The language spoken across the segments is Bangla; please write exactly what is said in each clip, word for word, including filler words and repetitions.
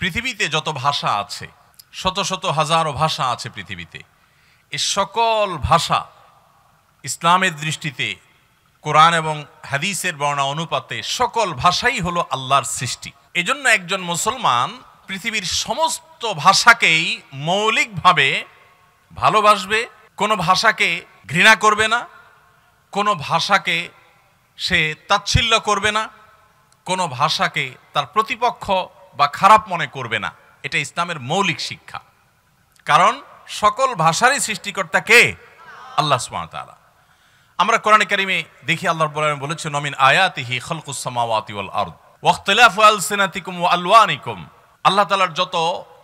পৃথিবীতে যত ভাষা আছে, শত শত হাজারো ভাষা আছে পৃথিবীতে, এ সকল ভাষা ইসলামের দৃষ্টিতে কোরআন এবং হাদিসের বর্ণনা অনুপাতে সকল ভাষাই হলো আল্লাহর সৃষ্টি। এজন্য একজন মুসলমান পৃথিবীর সমস্ত ভাষাকেই মৌলিকভাবে ভালোবাসবে, কোনো ভাষাকে ঘৃণা করবে না, কোনো ভাষাকে সে তাচ্ছিল্য করবে না, কোনো ভাষাকে তার প্রতিপক্ষ বা খারাপ মনে করবে না। এটা ইসলামের মৌলিক শিক্ষা। কারণ সকল ভাষারই সৃষ্টিকর্তা কে? আল্লাহ সুবহানাহু ওয়া তাআলা। আমরা কোরআনে কারিমে দেখি আল্লাহ রাব্বুল আলামিন বলেছেন, মিন আয়াতিহি খালকুস সামাওয়াতি ওয়াল আরদ ওয়া ইখতিলাফু আলসিনাতিকুম ওয়া আলওয়ানিকুম। আল্লাহ তাআলার যত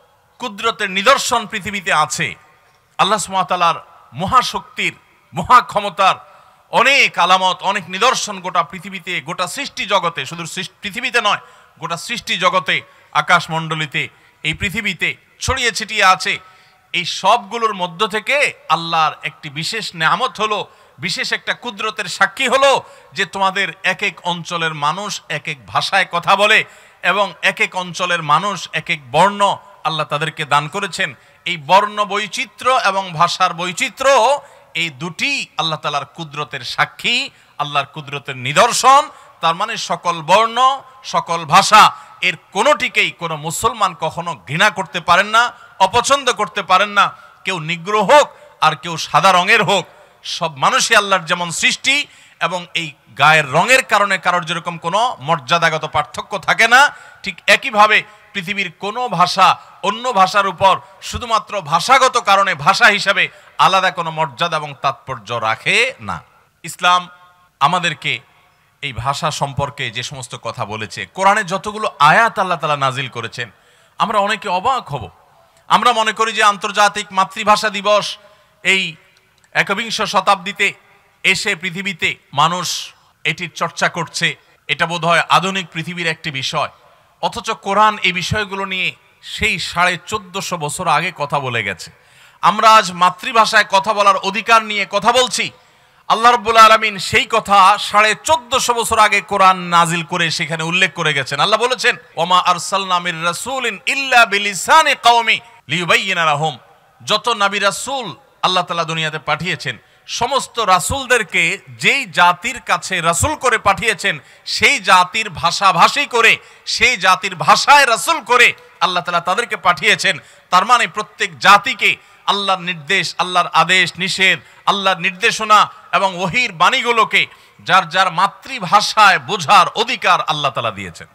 কুদরতের নিদর্শন পৃথিবীতে আছে, আল্লাহ সুবহানাহু ওয়া তাআলার মহাশক্তির, মহাক্ষমতার অনেক আলামত, অনেক নিদর্শন গোটা পৃথিবীতে, গোটা সৃষ্টি জগতে, শুধু পৃথিবীতে নয়, গোটা সৃষ্টি জগতে, আকাশমণ্ডলীতে, এই পৃথিবীতে ছড়িয়ে ছিটিয়ে আছে। এই সবগুলোর মধ্য থেকে আল্লাহর একটি বিশেষ নেয়ামত হলো, বিশেষ একটা কুদরতের সাক্ষী হলো যে তোমাদের এক এক অঞ্চলের মানুষ এক এক ভাষায় কথা বলে এবং এক এক অঞ্চলের মানুষ এক এক বর্ণ আল্লাহ তাদেরকে দান করেছেন। এই বর্ণ বৈচিত্র্য এবং ভাষার বৈচিত্র্য, এই দুটি আল্লাহ তাআলার কুদরতের সাক্ষী, আল্লাহর কুদরতের নিদর্শন। তার মানে সকল বর্ণ, সকল ভাষা, এর কোনোটিকেই কোনো মুসলমান কখনো ঘৃণা করতে পারেন না, অপছন্দ করতে পারেন না। কেউ নিগ্র হোক আর কেউ সাদা রঙের হোক, সব মানুষই আল্লাহর যেমন সৃষ্টি, এবং এই গায়ের রঙের কারণে কারোর যেরকম কোনো মর্যাদাগত পার্থক্য থাকে না, ঠিক একইভাবে পৃথিবীর কোনো ভাষা অন্য ভাষার উপর শুধুমাত্র ভাষাগত কারণে ভাষা হিসাবে আলাদা কোনো মর্যাদা এবং তাৎপর্য রাখে না। ইসলাম আমাদেরকে এই ভাষা সম্পর্কে যে সমস্ত কথা বলেছে, কোরআনে যতগুলো আয়াত আল্লাহ তাআলা নাজিল করেছেন, আমরা অনেকে অবাক হব। আমরা মনে করি যে আন্তর্জাতিক মাতৃভাষা দিবস এই একবিংশ শতাব্দীতে এসে পৃথিবীতে মানুষ এটির চর্চা করছে, এটা বোধহয় আধুনিক পৃথিবীর একটি বিষয়। অথচ কোরআন এই বিষয়গুলো নিয়ে সেই সাড়ে চোদ্দশো বছর আগে কথা বলে গেছে। আমরা আজ মাতৃভাষায় কথা বলার অধিকার নিয়ে কথা বলছি। আল্লাহ রাব্বুল আলামিন সেই কথা সাড়ে চোদ্দশো বছর আগে কোরআন নাজিল করে সেখানে উল্লেখ করে গেছেন। আল্লাহ বলেছেন, ওমা আরসালনা মির রাসূলিন ইল্লা বিলিসানি কওমি লিয়ুবাইয়িনা লাহুম। যত নবী রাসূল আল্লাহ তাআলা দুনিয়াতে পাঠিয়েছেন, সমস্ত রাসূলদেরকে যেই জাতির কাছে রাসূল করে পাঠিয়েছেন, সেই জাতির ভাষাভাষী করে, সেই জাতির ভাষায় রাসূল করে আল্লাহ তাআলা তাদেরকে পাঠিয়েছেন। তার মানে প্রত্যেক জাতিকে আল্লাহর নির্দেশ, আল্লাহর আদেশ নিষেধ, আল্লাহর নির্দেশনা এবং ওহীর বাণীগুলোকে যার যার মাতৃভাষায় বোঝার অধিকার আল্লাহ তাআলা দিয়েছেন।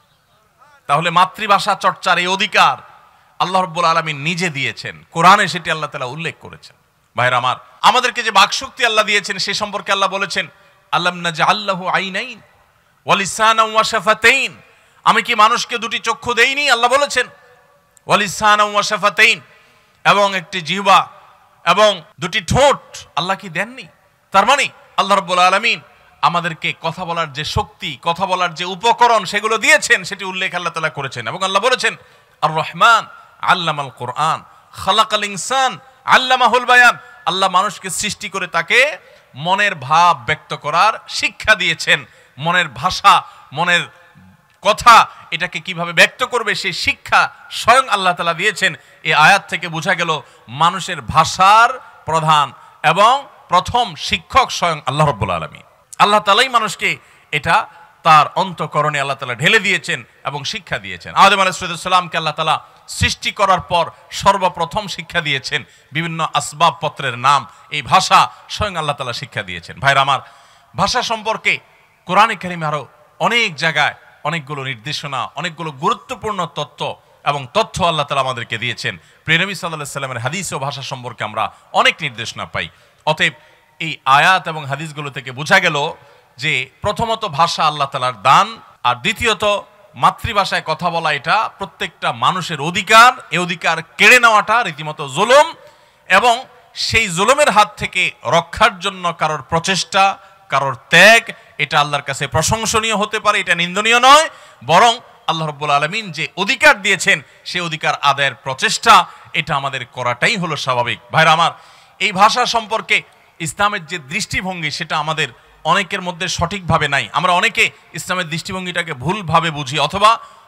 তাহলে মাতৃভাষা চর্চার এই অধিকার আল্লাহ রাব্বুল আলামিন নিজে দিয়েছেন, কোরআনে সেটি আল্লাহ তাআলা উল্লেখ করেছেন। ভাইরা আমার, আমাদেরকে যে বাকশক্তি আল্লাহ দিয়েছেন সে সম্পর্কে আল্লাহ বলেছেন, আলাম নাজআল লাহু আইনাইন ওয়া লিসানান ওয়া শাফাতাইন। আমি কি মানুষকে দুটি চক্ষু দেইনি? আল্লাহ বলেছেন, ওয়া লিসানান ওয়া শাফাতাইন, এবং একটি জিহ্বা এবং দুটি ঠোঁট আল্লাহ কি দেননি? তার মানে আল্লাহ রাব্বুল আলামিন আমাদেরকে কথা বলার যে শক্তি, কথা বলার যে উপকরণ সেগুলো দিয়েছেন, সেটি উল্লেখ আল্লাহ তাআলা করেছেন। এবং আল্লাহ বলেছেন, আর রহমান আল্লামাল কোরআন খালাকাল ইনসান আল্লামাহুল বায়ান। আল্লাহ মানুষকে সৃষ্টি করে তাকে মনের ভাব ব্যক্ত করার শিক্ষা দিয়েছেন। মনের ভাষা, মনের কথা, এটাকে কিভাবে ব্যক্ত করবে সেই শিক্ষা স্বয়ং আল্লাহ তাআলা দিয়েছেন। এই আয়াত থেকে বোঝা গেল মানুষের ভাষার প্রধান এবং প্রথম শিক্ষক স্বয়ং আল্লাহ রাব্বুল আলামিন। আল্লাহ তাআলাই মানুষকে এটা তার অন্তঃকরণে আল্লাহ তাআলা ঢেলে দিয়েছেন এবং শিক্ষা দিয়েছেন। আদম আলাইহিস সালামকে আল্লাহ তাআলা সৃষ্টি করার পর সর্বপ্রথম শিক্ষা দিয়েছেন বিভিন্ন আসবাবপত্রের নাম, এই ভাষা স্বয়ং আল্লাহ তাআলা শিক্ষা দিয়েছেন। ভাইরা আমার, ভাষা সম্পর্কে কোরআনে কারিমে আরো অনেক জায়গায় অনেকগুলো নির্দেশনা, অনেকগুলো গুরুত্বপূর্ণ তত্ত্ব এবং তথ্য আল্লাহ তাআলা আমাদেরকে দিয়েছেন। প্রিয় নবী সাল্লাল্লাহু আলাইহি সাল্লামের হাদিস ও ভাষা সম্পর্কে আমরা অনেক নির্দেশনা পাই। অতএব এই আয়াত এবং হাদিসগুলো থেকে বোঝা গেল যে প্রথমত ভাষা আল্লাহ তাআলার দান, আর দ্বিতীয়ত মাতৃভাষায় কথা বলা এটা প্রত্যেকটা মানুষের অধিকার। এই অধিকার কেড়ে নেওয়াটা রীতিমতো জুলুম, এবং সেই জুলুমের হাত থেকে রক্ষার জন্য কারোর প্রচেষ্টা, কারোর ত্যাগ, এটা আল্লাহর কাছে প্রশংসনীয় হতে পারে, এটা নিন্দনীয় নয়। বরং আল্লাহ রাব্বুল আলামিন যে অধিকার দিয়েছেন সেই অধিকার আদায়ের প্রচেষ্টা, এটা আমাদের করাটাই হলো স্বাভাবিক। ভাইরা আমার, এই ভাষা সম্পর্কে ইসলামের যে দৃষ্টিভঙ্গি সেটা আমাদের অনেকের মধ্যে সঠিকভাবে নাই। আমরা অনেকে ইসলামের দৃষ্টিভঙ্গিটাকে ভুলভাবে বুঝি, অথবা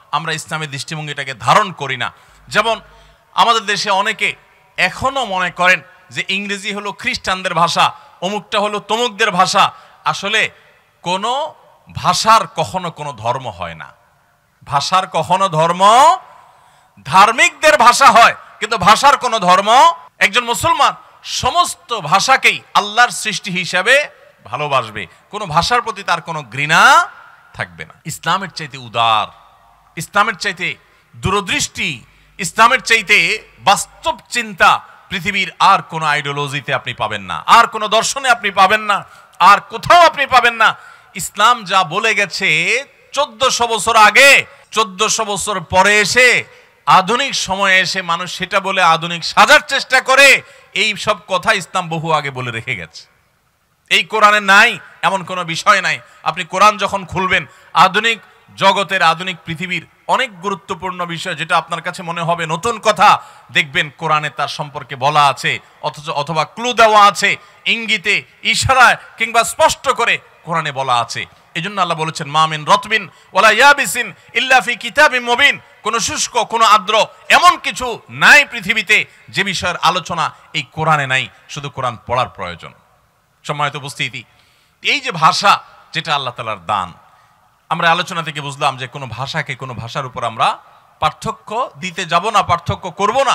আমরা ইসলামের দৃষ্টিভঙ্গিটাকে ধারণ করি না। যেমন আমাদের দেশে অনেকে এখনো মনে করেন যে ইংরেজি হলো খ্রিস্টানদের ভাষা, অমুকটা হলো তমুকদের ভাষা। আসলে কোনো ভাষার কখনো কোনো ধর্ম হয় না। ভাষার কখনো ধর্ম, ধার্মিকদের ভাষা হয়, কিন্তু ভাষার কোনো ধর্ম। একজন মুসলমান সমস্ত ভাষাকেই আল্লাহর সৃষ্টি হিসাবে ভালোবাসবে, কোনো ভাষার প্রতি তার কোনো ঘৃণা থাকবে না। ইসলামের চাইতে উদার, ইসলামের চাইতে দূরদৃষ্টি, ইসলামের চাইতে বাস্তব চিন্তা পৃথিবীর আর কোনো আইডিওলজিতে আপনি পাবেন না, আর কোনো দর্শনে আপনি পাবেন না, আর কোথাও আপনি পাবেন না। ইসলাম যা বলে গেছে চোদ্দশো বছর আগে, চোদ্দশো বছর পরে এসে আধুনিক সময়ে এসে মানুষ সেটা বলে আধুনিক সাজার চেষ্টা করে, এই সব কথা ইসলাম বহু আগে বলে রেখে গেছে। এই কোরআনে নাই এমন কোনো বিষয় নাই। আপনি কোরআন যখন খুলবেন, আধুনিক জগতের, আধুনিক পৃথিবীর অনেক গুরুত্বপূর্ণ বিষয় যেটা আপনার কাছে মনে হবে নতুন কথা, দেখবেন কোরআনে তার সম্পর্কে বলা আছে, অথচ অথবা ক্লু দেওয়া আছে, ইঙ্গিতে, ইশারায় কিংবা স্পষ্ট করে কোরআনে বলা আছে। এই জন্য আল্লাহ বলেছেন, মা মিন রতবিন ওয়ালা ইয়াবিসিন ইল্লা ফি কিতাবিম মুবিন। কোন শুষ্ক, কোন আর্দ্র এমন কিছু নাই পৃথিবীতে যে বিষয়ের আলোচনা এই কোরআনে নাই, শুধু কোরআন পড়ার প্রয়োজন। সম্মানিত উপস্থিতি, এই যে ভাষা, যেটা আল্লাহ তাআলার দান, আমরা আলোচনা থেকে বুঝলাম যে কোনো ভাষাকে কোনো ভাষার উপর আমরা পার্থক্য দিতে যাব না, পার্থক্য করব না।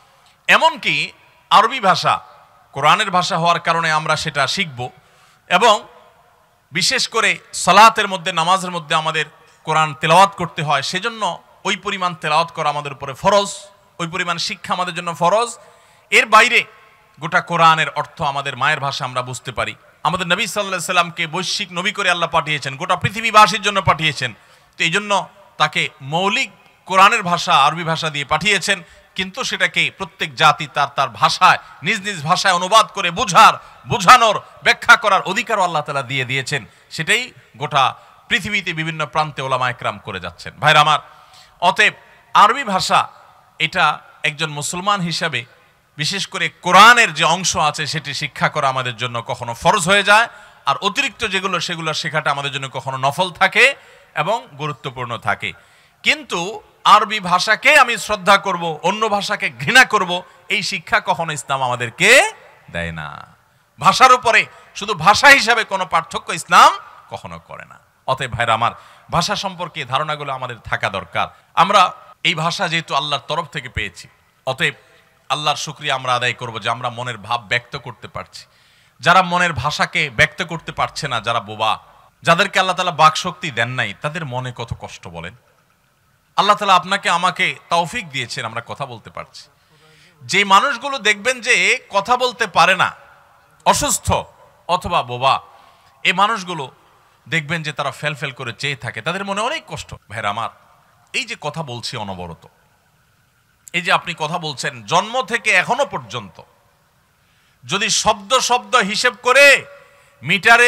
এমনকি আরবি ভাষা কোরআনের ভাষা হওয়ার কারণে আমরা সেটা শিখব, এবং বিশেষ করে সালাতের মধ্যে, নামাজের মধ্যে আমাদের কোরআন তেলাওয়াত করতে হয়, সেজন্য ওই পরিমাণ তেলাওয়াত করা আমাদের উপরে ফরজ, ওই পরিমাণ শিক্ষা আমাদের জন্য ফরজ। এর বাইরে গোটা কোরআনের অর্থ আমাদের মায়ের ভাষা আমরা বুঝতে পারি। আমাদের নবী সাল্লাল্লাহু আলাইহি সাল্লামকে বৈশ্বিক নবী করে আল্লাহ পাঠিয়েছেন, গোটা পৃথিবীবাসীর জন্য পাঠিয়েছেন। তো এই জন্য তাকে মৌলিক কোরআনের ভাষা আরবি ভাষা দিয়ে পাঠিয়েছেন, কিন্তু সেটাকে প্রত্যেক জাতি তার তার ভাষায়, নিজ নিজ ভাষায় অনুবাদ করে বুঝার, বোঝানোর, ব্যাখ্যা করার অধিকারও আল্লাহ তাআলা দিয়ে দিয়েছেন। সেটাই গোটা পৃথিবীতে বিভিন্ন প্রান্তে ওলামা একরাম করে যাচ্ছেন। ভাইরা আমার, অতএব আরবি ভাষা এটা একজন মুসলমান হিসাবে, বিশেষ করে কোরআনের যে অংশ আছে সেটি শিক্ষা করা আমাদের জন্য কখনো ফরজ হয়ে যায়, আর অতিরিক্ত যেগুলো সেগুলো শেখাটা আমাদের জন্য কখনো নফল থাকে এবং গুরুত্বপূর্ণ থাকে। কিন্তু আরবি ভাষাকে আমি শ্রদ্ধা করব, অন্য ভাষাকে ঘৃণা করব, এই শিক্ষা কখনো ইসলাম আমাদেরকে দেয় না। ভাষার উপরে শুধু ভাষা হিসাবে কোনো পার্থক্য ইসলাম কখনো করে না। অতএব ভাইরা আমার, ভাষা সম্পর্কে ধারণাগুলো আমাদের থাকা দরকার। আমরা এই ভাষা যেহেতু আল্লাহর তরফ থেকে পেয়েছি, অতএব আল্লাহর শুকরিয়া আমরা আদায় করব যে আমরা মনের ভাব ব্যক্ত করতে পারছি। যারা মনের ভাষাকে ব্যক্ত করতে পারছে না, যারা বোবা, যাদেরকে আল্লাহ তাআলা বাক শক্তি দেন নাই, তাদের মনে কত কষ্ট বলেন। আল্লাহ তাআলা আপনাকে আমাকে তৌফিক দিয়েছেন, আমরা কথা বলতে পারছি। যে মানুষগুলো দেখবেন যে কথা বলতে পারে না, অসুস্থ অথবা বোবা, এই মানুষগুলো দেখবেন যে তারা ফেল ফেল করে চেয়ে থাকে, তাদের মনে অনেক কষ্ট। ভাইরা আমার, এই যে কথা বলছি অনবরত, এই যে আপনি কথা বলছেন জন্ম থেকে এখনো পর্যন্ত, যদি শব্দ শব্দ হিসেব করে মিটারে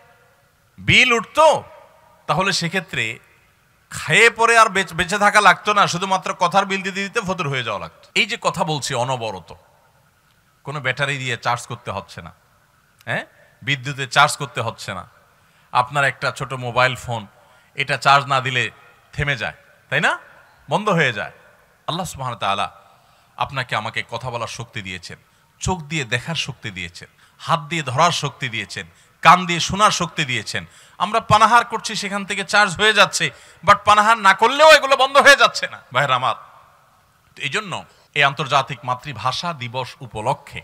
বিল উঠতো, তাহলে সেক্ষেত্রে খেয়ে পরে আর বেঁচে থাকা লাগতো না, শুধুমাত্র কথার বিল দিতে দিতে ফতুর হয়ে যাওয়া লাগতো। এই যে কথা বলছি অনবরত, কোনো ব্যাটারি দিয়ে চার্জ করতে হচ্ছে না, হ্যাঁ, বিদ্যুতে চার্জ করতে হচ্ছে না। আপনার একটা ছোট মোবাইল ফোন, এটা চার্জ না দিলে থেমে যায়, তাই না, বন্ধ হয়ে যায়। আল্লাহ সুবহানাহু ওয়া তাআলা আপনাকে আমাকে কথা বলার শক্তি দিয়েছেন, চোখ দিয়ে দেখার শক্তি দিয়েছেন, হাত দিয়ে ধরার শক্তি দিয়েছেন, কান দিয়ে শোনার শক্তি দিয়েছেন। আমরা পানাহার করছি, সেখান থেকে চার্জ হয়ে যাচ্ছে, বাট পানাহার না করলেও এগুলো বন্ধ হয়ে যাচ্ছে না। ভাইরা আমার, এই জন্য এই আন্তর্জাতিক মাতৃভাষা দিবস উপলক্ষে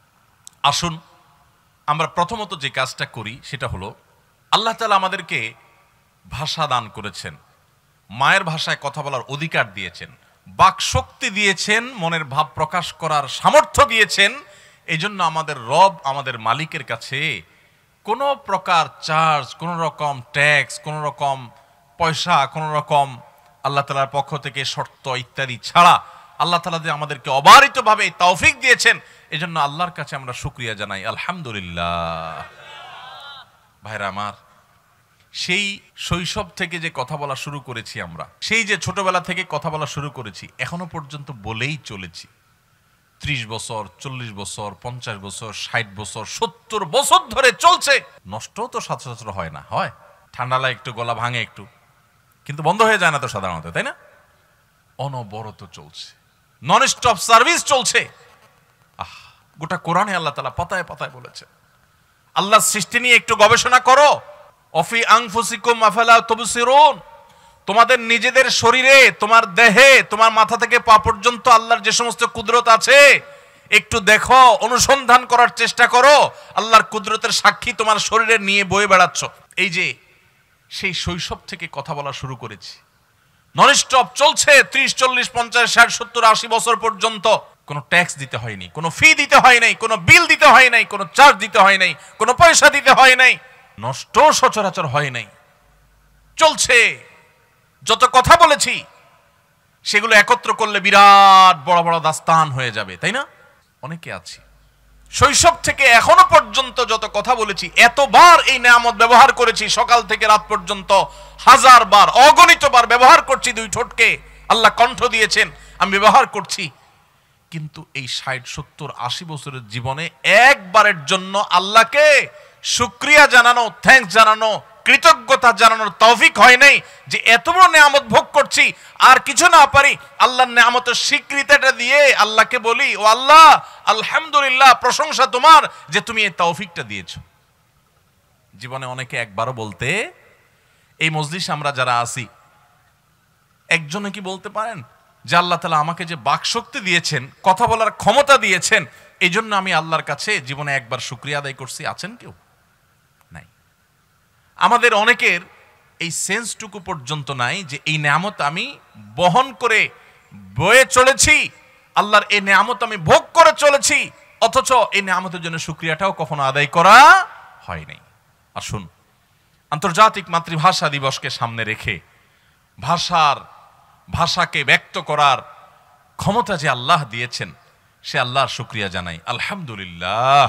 আসুন আমরা প্রথমত যে কাজটা করি সেটা হলো, আল্লাহ তাআলা আমাদেরকে ভাষা দান করেছেন, মায়ের ভাষায় কথা বলার অধিকার দিয়েছেন, বাক শক্তি দিয়েছেন, মনের ভাব প্রকাশ করার সামর্থ্য দিয়েছেন। এই জন্য আমাদের রব, আমাদের মালিকের কাছে কোনো প্রকার চার্জ, কোনো রকম ট্যাক্স, কোনো রকম পয়সা, কোনো রকম আল্লাহ তাআলার পক্ষ থেকে শর্ত ইত্যাদি ছাড়া আল্লাহ তাআলা যে আমাদেরকে অবারিতভাবে তৌফিক দিয়েছেন, এই জন্য আল্লাহর কাছে আমরা শুকরিয়া জানাই, আলহামদুলিল্লাহ। ভাইরা আমার, সেই শৈশব থেকে যে কথা বলা শুরু করেছি আমরা, সেই যে ছোটবেলা থেকে কথা বলা শুরু করেছি, এখনো পর্যন্ত বলেই চলেছি। ত্রিশ বছর, চল্লিশ বছর, পঞ্চাশ বছর, ষাট বছর, সত্তর বছর ধরে চলছে। নষ্ট তো সচরাচর হয় না, হয় ঠান্ডা লাগে একটু, গলা ভাঙে একটু, কিন্তু বন্ধ হয়ে যায় না তো সাধারণত, তাই না? অনবরত চলছে, নন স্টপ সার্ভিস চলছে। আহ, গোটা কোরআনে আল্লাহ তাআলা পাতায় পাতায় বলেছে। আল্লাহ সৃষ্টি নিয়ে একটু গবেষণা করো। অফি আনফুসিকুম আফালা তুবসিরুন, তোমাদের নিজেদের শরীরে, তোমার দেহে, তোমার মাথা থেকে পা পর্যন্ত আল্লাহর যে সমস্ত কুদরত আছে একটু দেখো, অনুসন্ধান করার চেষ্টা করো। আল্লাহর কুদরতের সাক্ষী তোমার শরীরে নিয়ে বয়ে বেড়াচ্ছ। এই যে সেই শৈশব থেকে কথা বলা শুরু করেছি, নন স্টপ চলছে, ত্রিশ চল্লিশ পঞ্চাশ ষাট সত্তর আশি বছর পর্যন্ত কোনো ট্যাক্স দিতে হয়নি, কোনো ফি দিতে হয় নাই, কোনো বিল দিতে হয় নাই, কোনো চার্জ দিতে হয় নাই, কোনো পয়সা দিতে হয় নাই, নষ্ট সচরাচর হয় নাই, চলছে। যত কথা বলেছি সেগুলো একত্র করলে বিরাট বড় বড় দাস্তান হয়ে যাবে, তাই না? অনেকে আছি শৈশব থেকে এখনো পর্যন্ত যত কথা বলেছি, এতবার এই নেয়ামত ব্যবহার করেছি, সকাল থেকে রাত পর্যন্ত হাজার বার, অগণিত বার ব্যবহার করছি। দুই ঠোঁটকে আল্লাহ কণ্ঠ দিয়েছেন, আমি ব্যবহার করছি। কিন্তু এই ষাট সত্তর আশি বছরের জীবনে একবারের জন্য আল্লাহকে শুকরিয়া জানানো, থ্যাঙ্কস জানানো, কৃতজ্ঞতা জানানোর তৌফিক হয় নাই যে এত বড় নেয়ামত ভোগ করছি, আর কিছু না পারি আল্লাহর নেয়ামতের স্বীকৃতিটা দিয়ে আল্লাহকে বলি, ও আল্লাহ আলহামদুলিল্লাহ, প্রশংসা তোমার যে তুমি এই তৌফিকটা দিয়েছো। জীবনে অনেকে একবারও বলতে, এই মজলিসে আমরা যারা আছি একজনে কি বলতে পারেন যে আল্লাহ তাআলা আমাকে যে বাকশক্তি দিয়েছেন, কথা বলার ক্ষমতা দিয়েছেন, এই জন্য আমি আল্লাহর কাছে জীবনে একবার শুকরিয়া আদায় করছি? আছেন কেউ? নাই। আমাদের অনেকের এই সেন্সটুকু পর্যন্ত নাই যে এই নেয়ামত আমি বহন করে বয়ে চলেছি, আল্লাহর এই নেয়ামত আমি ভোগ করে চলেছি, অথচ এই নেয়ামতের জন্য শুকরিয়াটাও কখনো আদায় করা হয় নাই। আসুন, আন্তর্জাতিক মাতৃভাষা দিবসকে সামনে রেখে ভাষার ভাষাকে ব্যক্ত করার ক্ষমতা যে আল্লাহ দিয়েছেন, সে আল্লাহর শুকরিয়া জানাই। আলহামদুলিল্লাহ।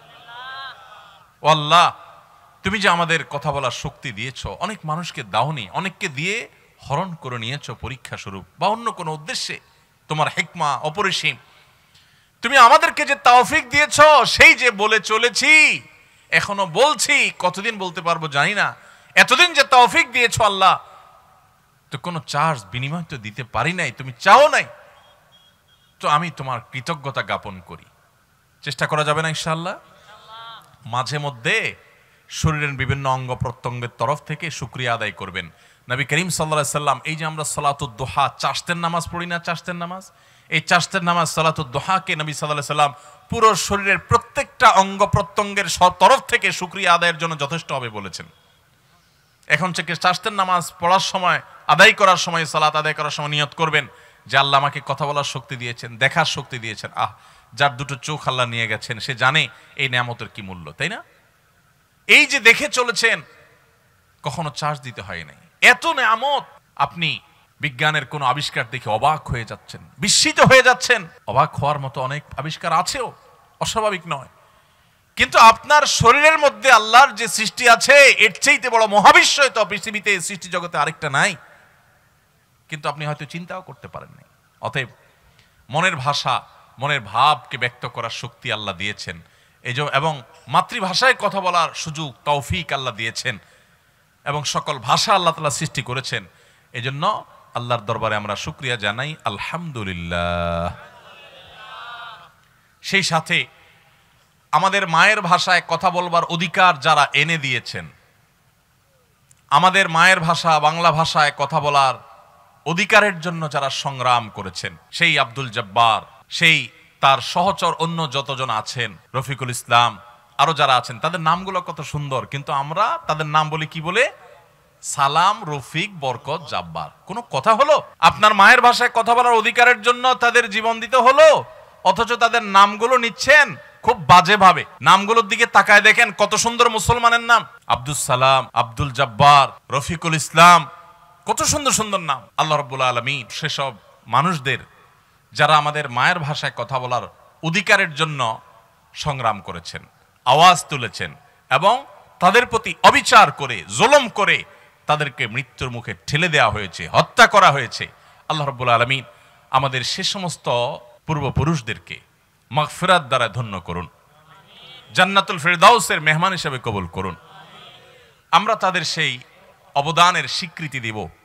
ও আল্লাহ, তুমি যে আমাদের কথা বলার শক্তি দিয়েছো, অনেক মানুষকে দাওনি, অনেককে দিয়ে হরণ করে নিয়েছো পরীক্ষা স্বরূপ বা অন্য কোনো উদ্দেশ্যে, তোমার হিকমা অপরিসীম। তুমি আমাদেরকে যে তৌফিক দিয়েছো, সেই যে বলে চলেছি, এখনো বলছি, কতদিন বলতে পারবো জানি না, এতদিন যে তৌফিক দিয়েছো আল্লাহ, তো কোনো চার্জ বিনিময় তো দিতে পারি নাই, তুমি চাও নাই, তো আমি তোমার কৃতজ্ঞতা জ্ঞাপন করি। চেষ্টা করা যাবে না ইনশাআল্লাহ? মাঝে মধ্যে শরীরের বিভিন্ন অঙ্গ প্রত্যঙ্গের তরফ থেকে শুকরিয়া আদায় করবেন। নবী করিম সাল্লাল্লাহু আলাইহি সাল্লাম এই যে আমরা সালাতুদ দুহা, চাশতের নামাজ পড়ি না, চাশতের নামাজ, এই চাশতের নামাজ সালাতুদ দুহাকে নবী সাল্লাল্লাহু আলাইহি সাল্লাম পুরো শরীরের প্রত্যেকটা অঙ্গ প্রত্যঙ্গের তরফ থেকে শুকরিয়া আদায়ের জন্য যথেষ্ট হবে বলেছেন। এখন থেকে চাশতের নামাজ পড়ার সময়, আদায় করার সময়, সালাত আদায় করার সময় নিয়ত করবেন যে আল্লাহ আমাকে কথা বলার শক্তি দিয়েছেন, দেখার শক্তি দিয়েছেন। আহ, যার দুটো চোখ আল্লাহ নিয়ে গেছেন সে জানে এই নেয়ামতের কি মূল্য, তাই না? এই যে দেখে চলেছেন, কখনো চার্জ দিতে হয় নাই, এত নেয়ামত। আপনি বিজ্ঞানের কোন আবিষ্কার দেখে অবাক হয়ে যাচ্ছেন, বিস্মিত হয়ে যাচ্ছেন। অবাক হওয়ার মতো অনেক আবিষ্কার আছেও, অস্বাভাবিক নয়। কিন্তু আপনার শরীরের মধ্যে আল্লাহর যে সৃষ্টি আছে, এর চাইতে বড় মহাবিশ্বয় তো পৃথিবীতে, সৃষ্টি জগতে আরেকটা নাই, কিন্তু আপনি হয়তো চিন্তাও করতে পারেন নাই। অতএব মনের ভাষা, মনের ভাবকে ব্যক্ত করার শক্তি আল্লাহ দিয়েছেন, এই এবং মাতৃভাষায় কথা বলার সুযোগ, তৌফিক আল্লাহ দিয়েছেন, এবং সকল ভাষা আল্লাহ তাআলা সৃষ্টি করেছেন। এজন্য আল্লাহর দরবারে আমরা শুকরিয়া জানাই, আলহামদুলিল্লাহ। সেই সাথে আমাদের মায়ের ভাষায় কথা বলবার অধিকার যারা এনে দিয়েছেন, আমাদের মায়ের ভাষা বাংলা ভাষায় কথা বলার অধিকারের জন্য যারা সংগ্রাম করেছেন, সেই আব্দুল জব্বার, সেই তার সহচর অন্য যতজন আছেন, রফিকুল ইসলাম, আরো যারা আছেন, তাদের নামগুলো কত সুন্দর, কিন্তু আমরা তাদের নাম বলি কি বলে? সালাম, রফিক, বরকত, জাব্বার। কোনো কথা হলো? আপনার মায়ের ভাষায় কথা বলার অধিকারের জন্য তাদের জীবন দিতে হলো, অথচ তাদের নামগুলো নিচ্ছেন খুব বাজে ভাবে। নামগুলোর দিকে তাকায় দেখেন, কত সুন্দর মুসলমানের নাম, আব্দুল সালাম, আব্দুল জব্বার, রফিকুল ইসলাম, কত সুন্দর সুন্দর নাম। আল্লাহ রাব্বুল আলামিন সেসব মানুষদের যারা আমাদের মায়ের ভাষায় কথা বলার অধিকারের জন্য সংগ্রাম করেছেন, আওয়াজ তুলেছেন, এবং তাদের প্রতি অবিচার করে, জুলুম করে তাদেরকে মৃত্যুর মুখে ঠেলে দেওয়া হয়েছে, হত্যা করা হয়েছে, আল্লাহ রাব্বুল আলামিন আমাদের সে সমস্ত পূর্বপুরুষদেরকে মাগফিরাত দ্বারা ধন্য করুন, জান্নাতুল ফিরদাউসের মেহমান হিসেবে কবুল করুন। আমরা তাদের সেই অবদানের স্বীকৃতি দিব,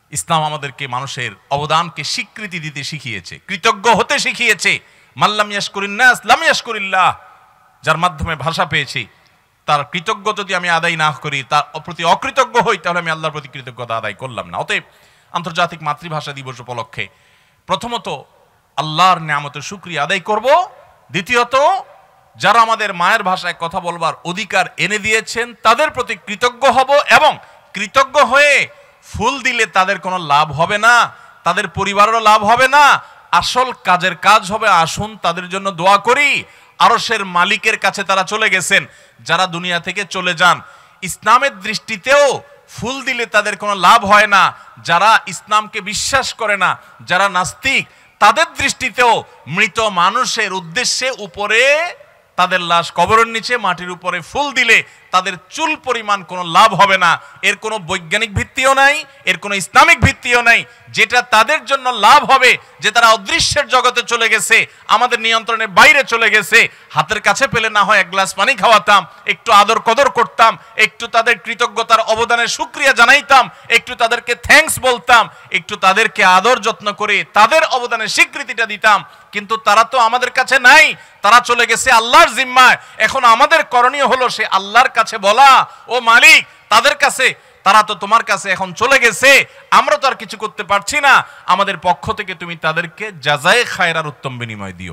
ইসলাম আমাদেরকে মানুষের অবদানকে স্বীকৃতি দিতে শিখিয়েছে, কৃতজ্ঞ হতে শিখিয়েছে। মাল্লাম ইয়াশকুরিন নাস লাম ইয়াশকুরিল্লাহ, যার মাধ্যমে ভাষা পেয়েছি তার কৃতজ্ঞ যদি আমি আদায় না করি, তার প্রতি অকৃতজ্ঞ হই, তাহলে আমি আল্লাহর প্রতি কৃতজ্ঞতা আদায় করলাম না। অতএব আন্তর্জাতিক মাতৃভাষা দিবস উপলক্ষে প্রথমত আল্লাহর নিয়ামতের শুকরিয়া আদায় করব, দ্বিতীয়ত যারা আমাদের মায়ের ভাষায় কথা বলবার অধিকার এনে দিয়েছেন তাদের প্রতি কৃতজ্ঞ হব, এবং কৃতজ্ঞ হয়ে ফুল দিলে তাদের কোনো লাভ হবে না, তাদের পরিবারেরও লাভ হবে না, আসল কাজের কাজ হবে আসুন তাদের জন্য দোয়া করি। আরশের মালিকের কাছে তারা চলে গেছেন, যারা দুনিয়া থেকে চলে যান ইসলামের দৃষ্টিতেও ফুল দিলে তাদের কোনো লাভ হয় না, যারা ইসলামকে বিশ্বাস করে না, যারা নাস্তিক, তাদের দৃষ্টিতেও মৃত মানুষের উদ্দেশ্যে উপরে তাদের লাশ কবরের নিচে মাটির উপরে ফুল দিলে তাদের চুল পরিমাণ কোনো লাভ হবে না। এর কোনো বৈজ্ঞানিক ভিত্তিও নাই, এর কোনো ইসলামিক ভিত্তিও নাই। যেটা তাদের জন্য লাভ হবে যে তারা অদৃশ্যের জগতে চলে গেছে, আমাদের নিয়ন্ত্রণের বাইরে চলে গেছে, হাতের কাছে পেলে না হয় এক গ্লাস পানি খাওয়াতাম, একটু আদর কদর করতাম, একটু তাদের কৃতজ্ঞতার অবদানের শুকরিয়া জানাইতাম, একটু তাদেরকে থ্যাঙ্কস বলতাম, একটু তাদেরকে আদর যত্ন করে তাদের অবদানের স্বীকৃতিটা দিতাম। কিন্তু তারা তো আমাদের কাছে নাই, তারা চলে গেছে আল্লাহর জিম্মায়। এখন আমাদের করণীয় হলো সে আল্লাহর কাছে বলা, ও মালিক তাদের কাছে, তারা তো তোমার কাছে এখন চলে গেছে, আমরা তো আর কিছু করতে পারছি না, আমাদের পক্ষ থেকে তুমি তাদেরকে জাযায়ে খায়রার উত্তম বিনিময় দিও।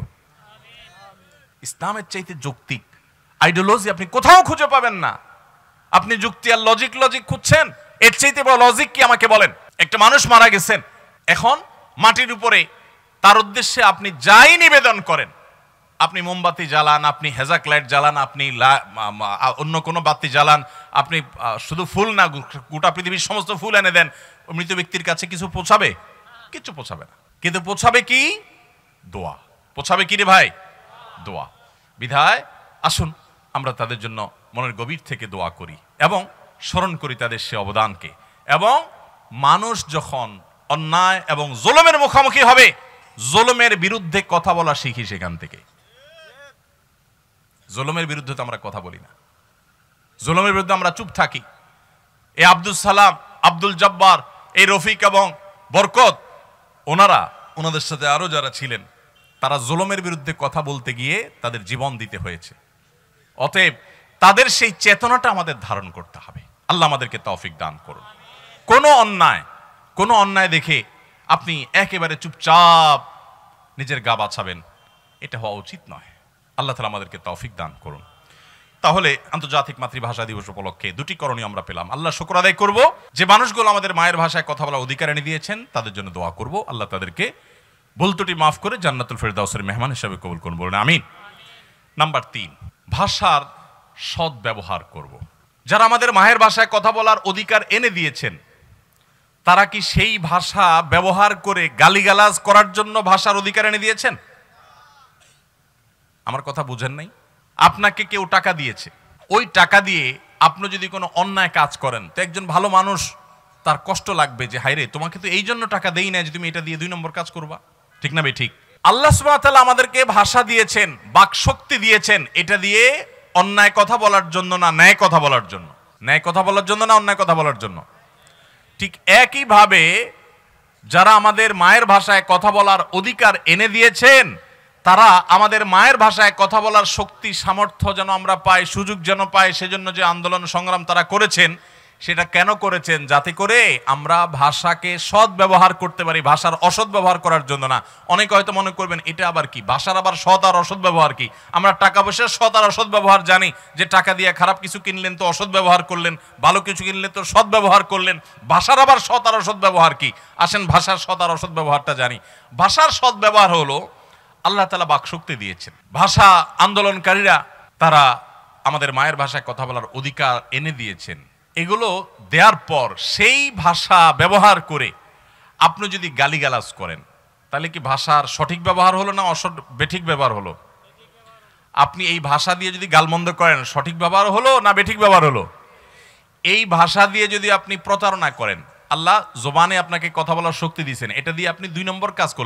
ইসলামের চাইতে যৌক্তিক আইডিওলজি আপনি কোথাও খুঁজে পাবেন না। আপনি যুক্তি আর লজিক লজিক খুঁজছেন, এর চাইতে বড় লজিক কি আমাকে বলেন? একটা মানুষ মারা গেছেন, এখন মাটির উপরে তার উদ্দেশ্যে আপনি যাই নিবেদন করেন, আপনি মোমবাতি জ্বালান, আপনি হেজাক লাইট জ্বালান, আপনি অন্য কোনো বাতি জ্বালান, আপনি শুধু ফুল না গোটা পৃথিবীর সমস্ত ফুল এনে দেন, মৃত ব্যক্তির কাছে কিছু পৌঁছাবে? কিছু পৌঁছাবে না। কিন্তু পৌঁছাবে কি? দোয়া। পৌঁছাবে কি রে ভাই? দোয়া। বিধায় আসুন আমরা তাদের জন্য মনের গভীর থেকে দোয়া করি এবং স্মরণ করি তাদের সে অবদানকে। এবং মানুষ যখন অন্যায় এবং জুলুমের মুখোমুখি হবে, জুলুমের বিরুদ্ধে কথা বলা শিখি সেখান থেকে। জুলুমের বিরুদ্ধে তো আমরা কথা বলি না, জুলুমের বিরুদ্ধে আমরা চুপ থাকি। এই আব্দুল সালাম, আব্দুল জব্বার, এই রফিক এবং বরকত, ওনারা ওনাদের সাথে আরো যারা ছিলেন, তারা জুলুমের বিরুদ্ধে কথা বলতে গিয়ে তাদের জীবন দিতে হয়েছে। অতএব তাদের সেই চেতনাটা আমাদের ধারণ করতে হবে। আল্লাহ আমাদেরকে তৌফিক দান করুন। কোনো অন্যায় কোনো অন্যায় দেখে আপনি একেবারে চুপচাপ নিজের গা বাঁচাবেন, এটা হওয়া উচিত নয়। আল্লাহ তাআলা আমাদেরকে তৌফিক দান করুন। তাহলে আন্তর্জাতিক মাতৃভাষা দিবস উপলক্ষে দুটি করণীয় আমরা পেলাম। আল্লাহ শুকর আদায় করব, যে মানুষগুলো আমাদের মায়ের ভাষায় কথা বলার অধিকার এনে দিয়েছেন তাদের জন্য দোয়া করব, আল্লাহ তাদেরকে ভুল ত্রুটি মাফ করে জান্নাতুল ফেরদাউসের মেহমান হিসেবে কবুল করুন, বলুন আমিন। নাম্বার তিন, ভাষার সৎ ব্যবহার করব। যারা আমাদের মায়ের ভাষায় কথা বলার অধিকার এনে দিয়েছেন, তারা কি সেই ভাষা ব্যবহার করে গালিগালাজ করার জন্য ভাষার অধিকার এনে দিয়েছেন? আমার কথা বুঝেন নাই? আপনাকে কেউ টাকা দিয়েছে, ওই টাকা দিয়ে আপনি যদি কোনো অন্যায় কাজ করেন তো একজন ভালো মানুষ তার কষ্ট লাগবে যে হায়রে তোমাকে তো এই জন্য টাকা দেই না যে তুমি এটা দিয়ে দুই নম্বর কাজ করবা, ঠিক না? বে ঠিক। আল্লাহ সুবহানাহু ওয়া তাআলা আমাদেরকে ভাষা দিয়েছেন, বাক শক্তি দিয়েছেন, এটা দিয়ে অন্যায় কথা বলার জন্য না, ন্যায় কথা বলার জন্য। ন্যায় কথা বলার জন্য না অন্যায় কথা বলার জন্য। ঠিক একইভাবে যারা আমাদের মায়ের ভাষায় কথা বলার অধিকার এনে দিয়েছেন, তারা আমাদের মায়ের ভাষায় কথা বলার শক্তি সামর্থ্য যেন আমরা পাই, সুযোগ যেন পাই, সেজন্য যে আন্দোলন সংগ্রাম তারা করেছেন, সেটা কেন করেছেন? যাতে করে আমরা ভাষাকে সৎ ব্যবহার করতে পারি, ভাষার অসৎ ব্যবহার করার জন্য না। অনেকে হয়তো মনে করবেন এটা আবার কি, ভাষার আবার সৎ আর অসৎ ব্যবহার কি? আমরা টাকা পয়সার সৎ আর অসৎ ব্যবহার জানি, যে টাকা দিয়ে খারাপ কিছু কিনলেন তো অসৎ ব্যবহার করলেন, ভালো কিছু কিনলেন তো সৎ ব্যবহার করলেন। ভাষার আবার সৎ আর অসৎ ব্যবহার কি? আসেন ভাষার সৎ আর অসৎ ব্যবহারটা জানি। ভাষার সৎ ব্যবহার হলো, আল্লাহ তাআলা বাকশক্তি দিয়েছেন, ভাষা আন্দোলনকারীরা তারা আমাদের মায়ের ভাষায় কথা বলার অধিকার এনে দিয়েছেন। এগুলো দেওয়ার পর সেই ভাষা ব্যবহার করে আপনি যদি গালিগালাজ করেন, তাহলে কি ভাষার সঠিক ব্যবহার হলো না অসৎ বেঠিক ব্যবহার হলো? আপনি এই ভাষা দিয়ে যদি গালমন্দ করেন, সঠিক ব্যবহার হলো না বেঠিক ব্যবহার হলো? এই ভাষা দিয়ে যদি আপনি প্রতারণা করেন, আল্লাহ জবানে আপনাকে কথা বলার শক্তি দিয়েছেন, এটা দিয়ে আপনি দুই নম্বর কাজ করলেন,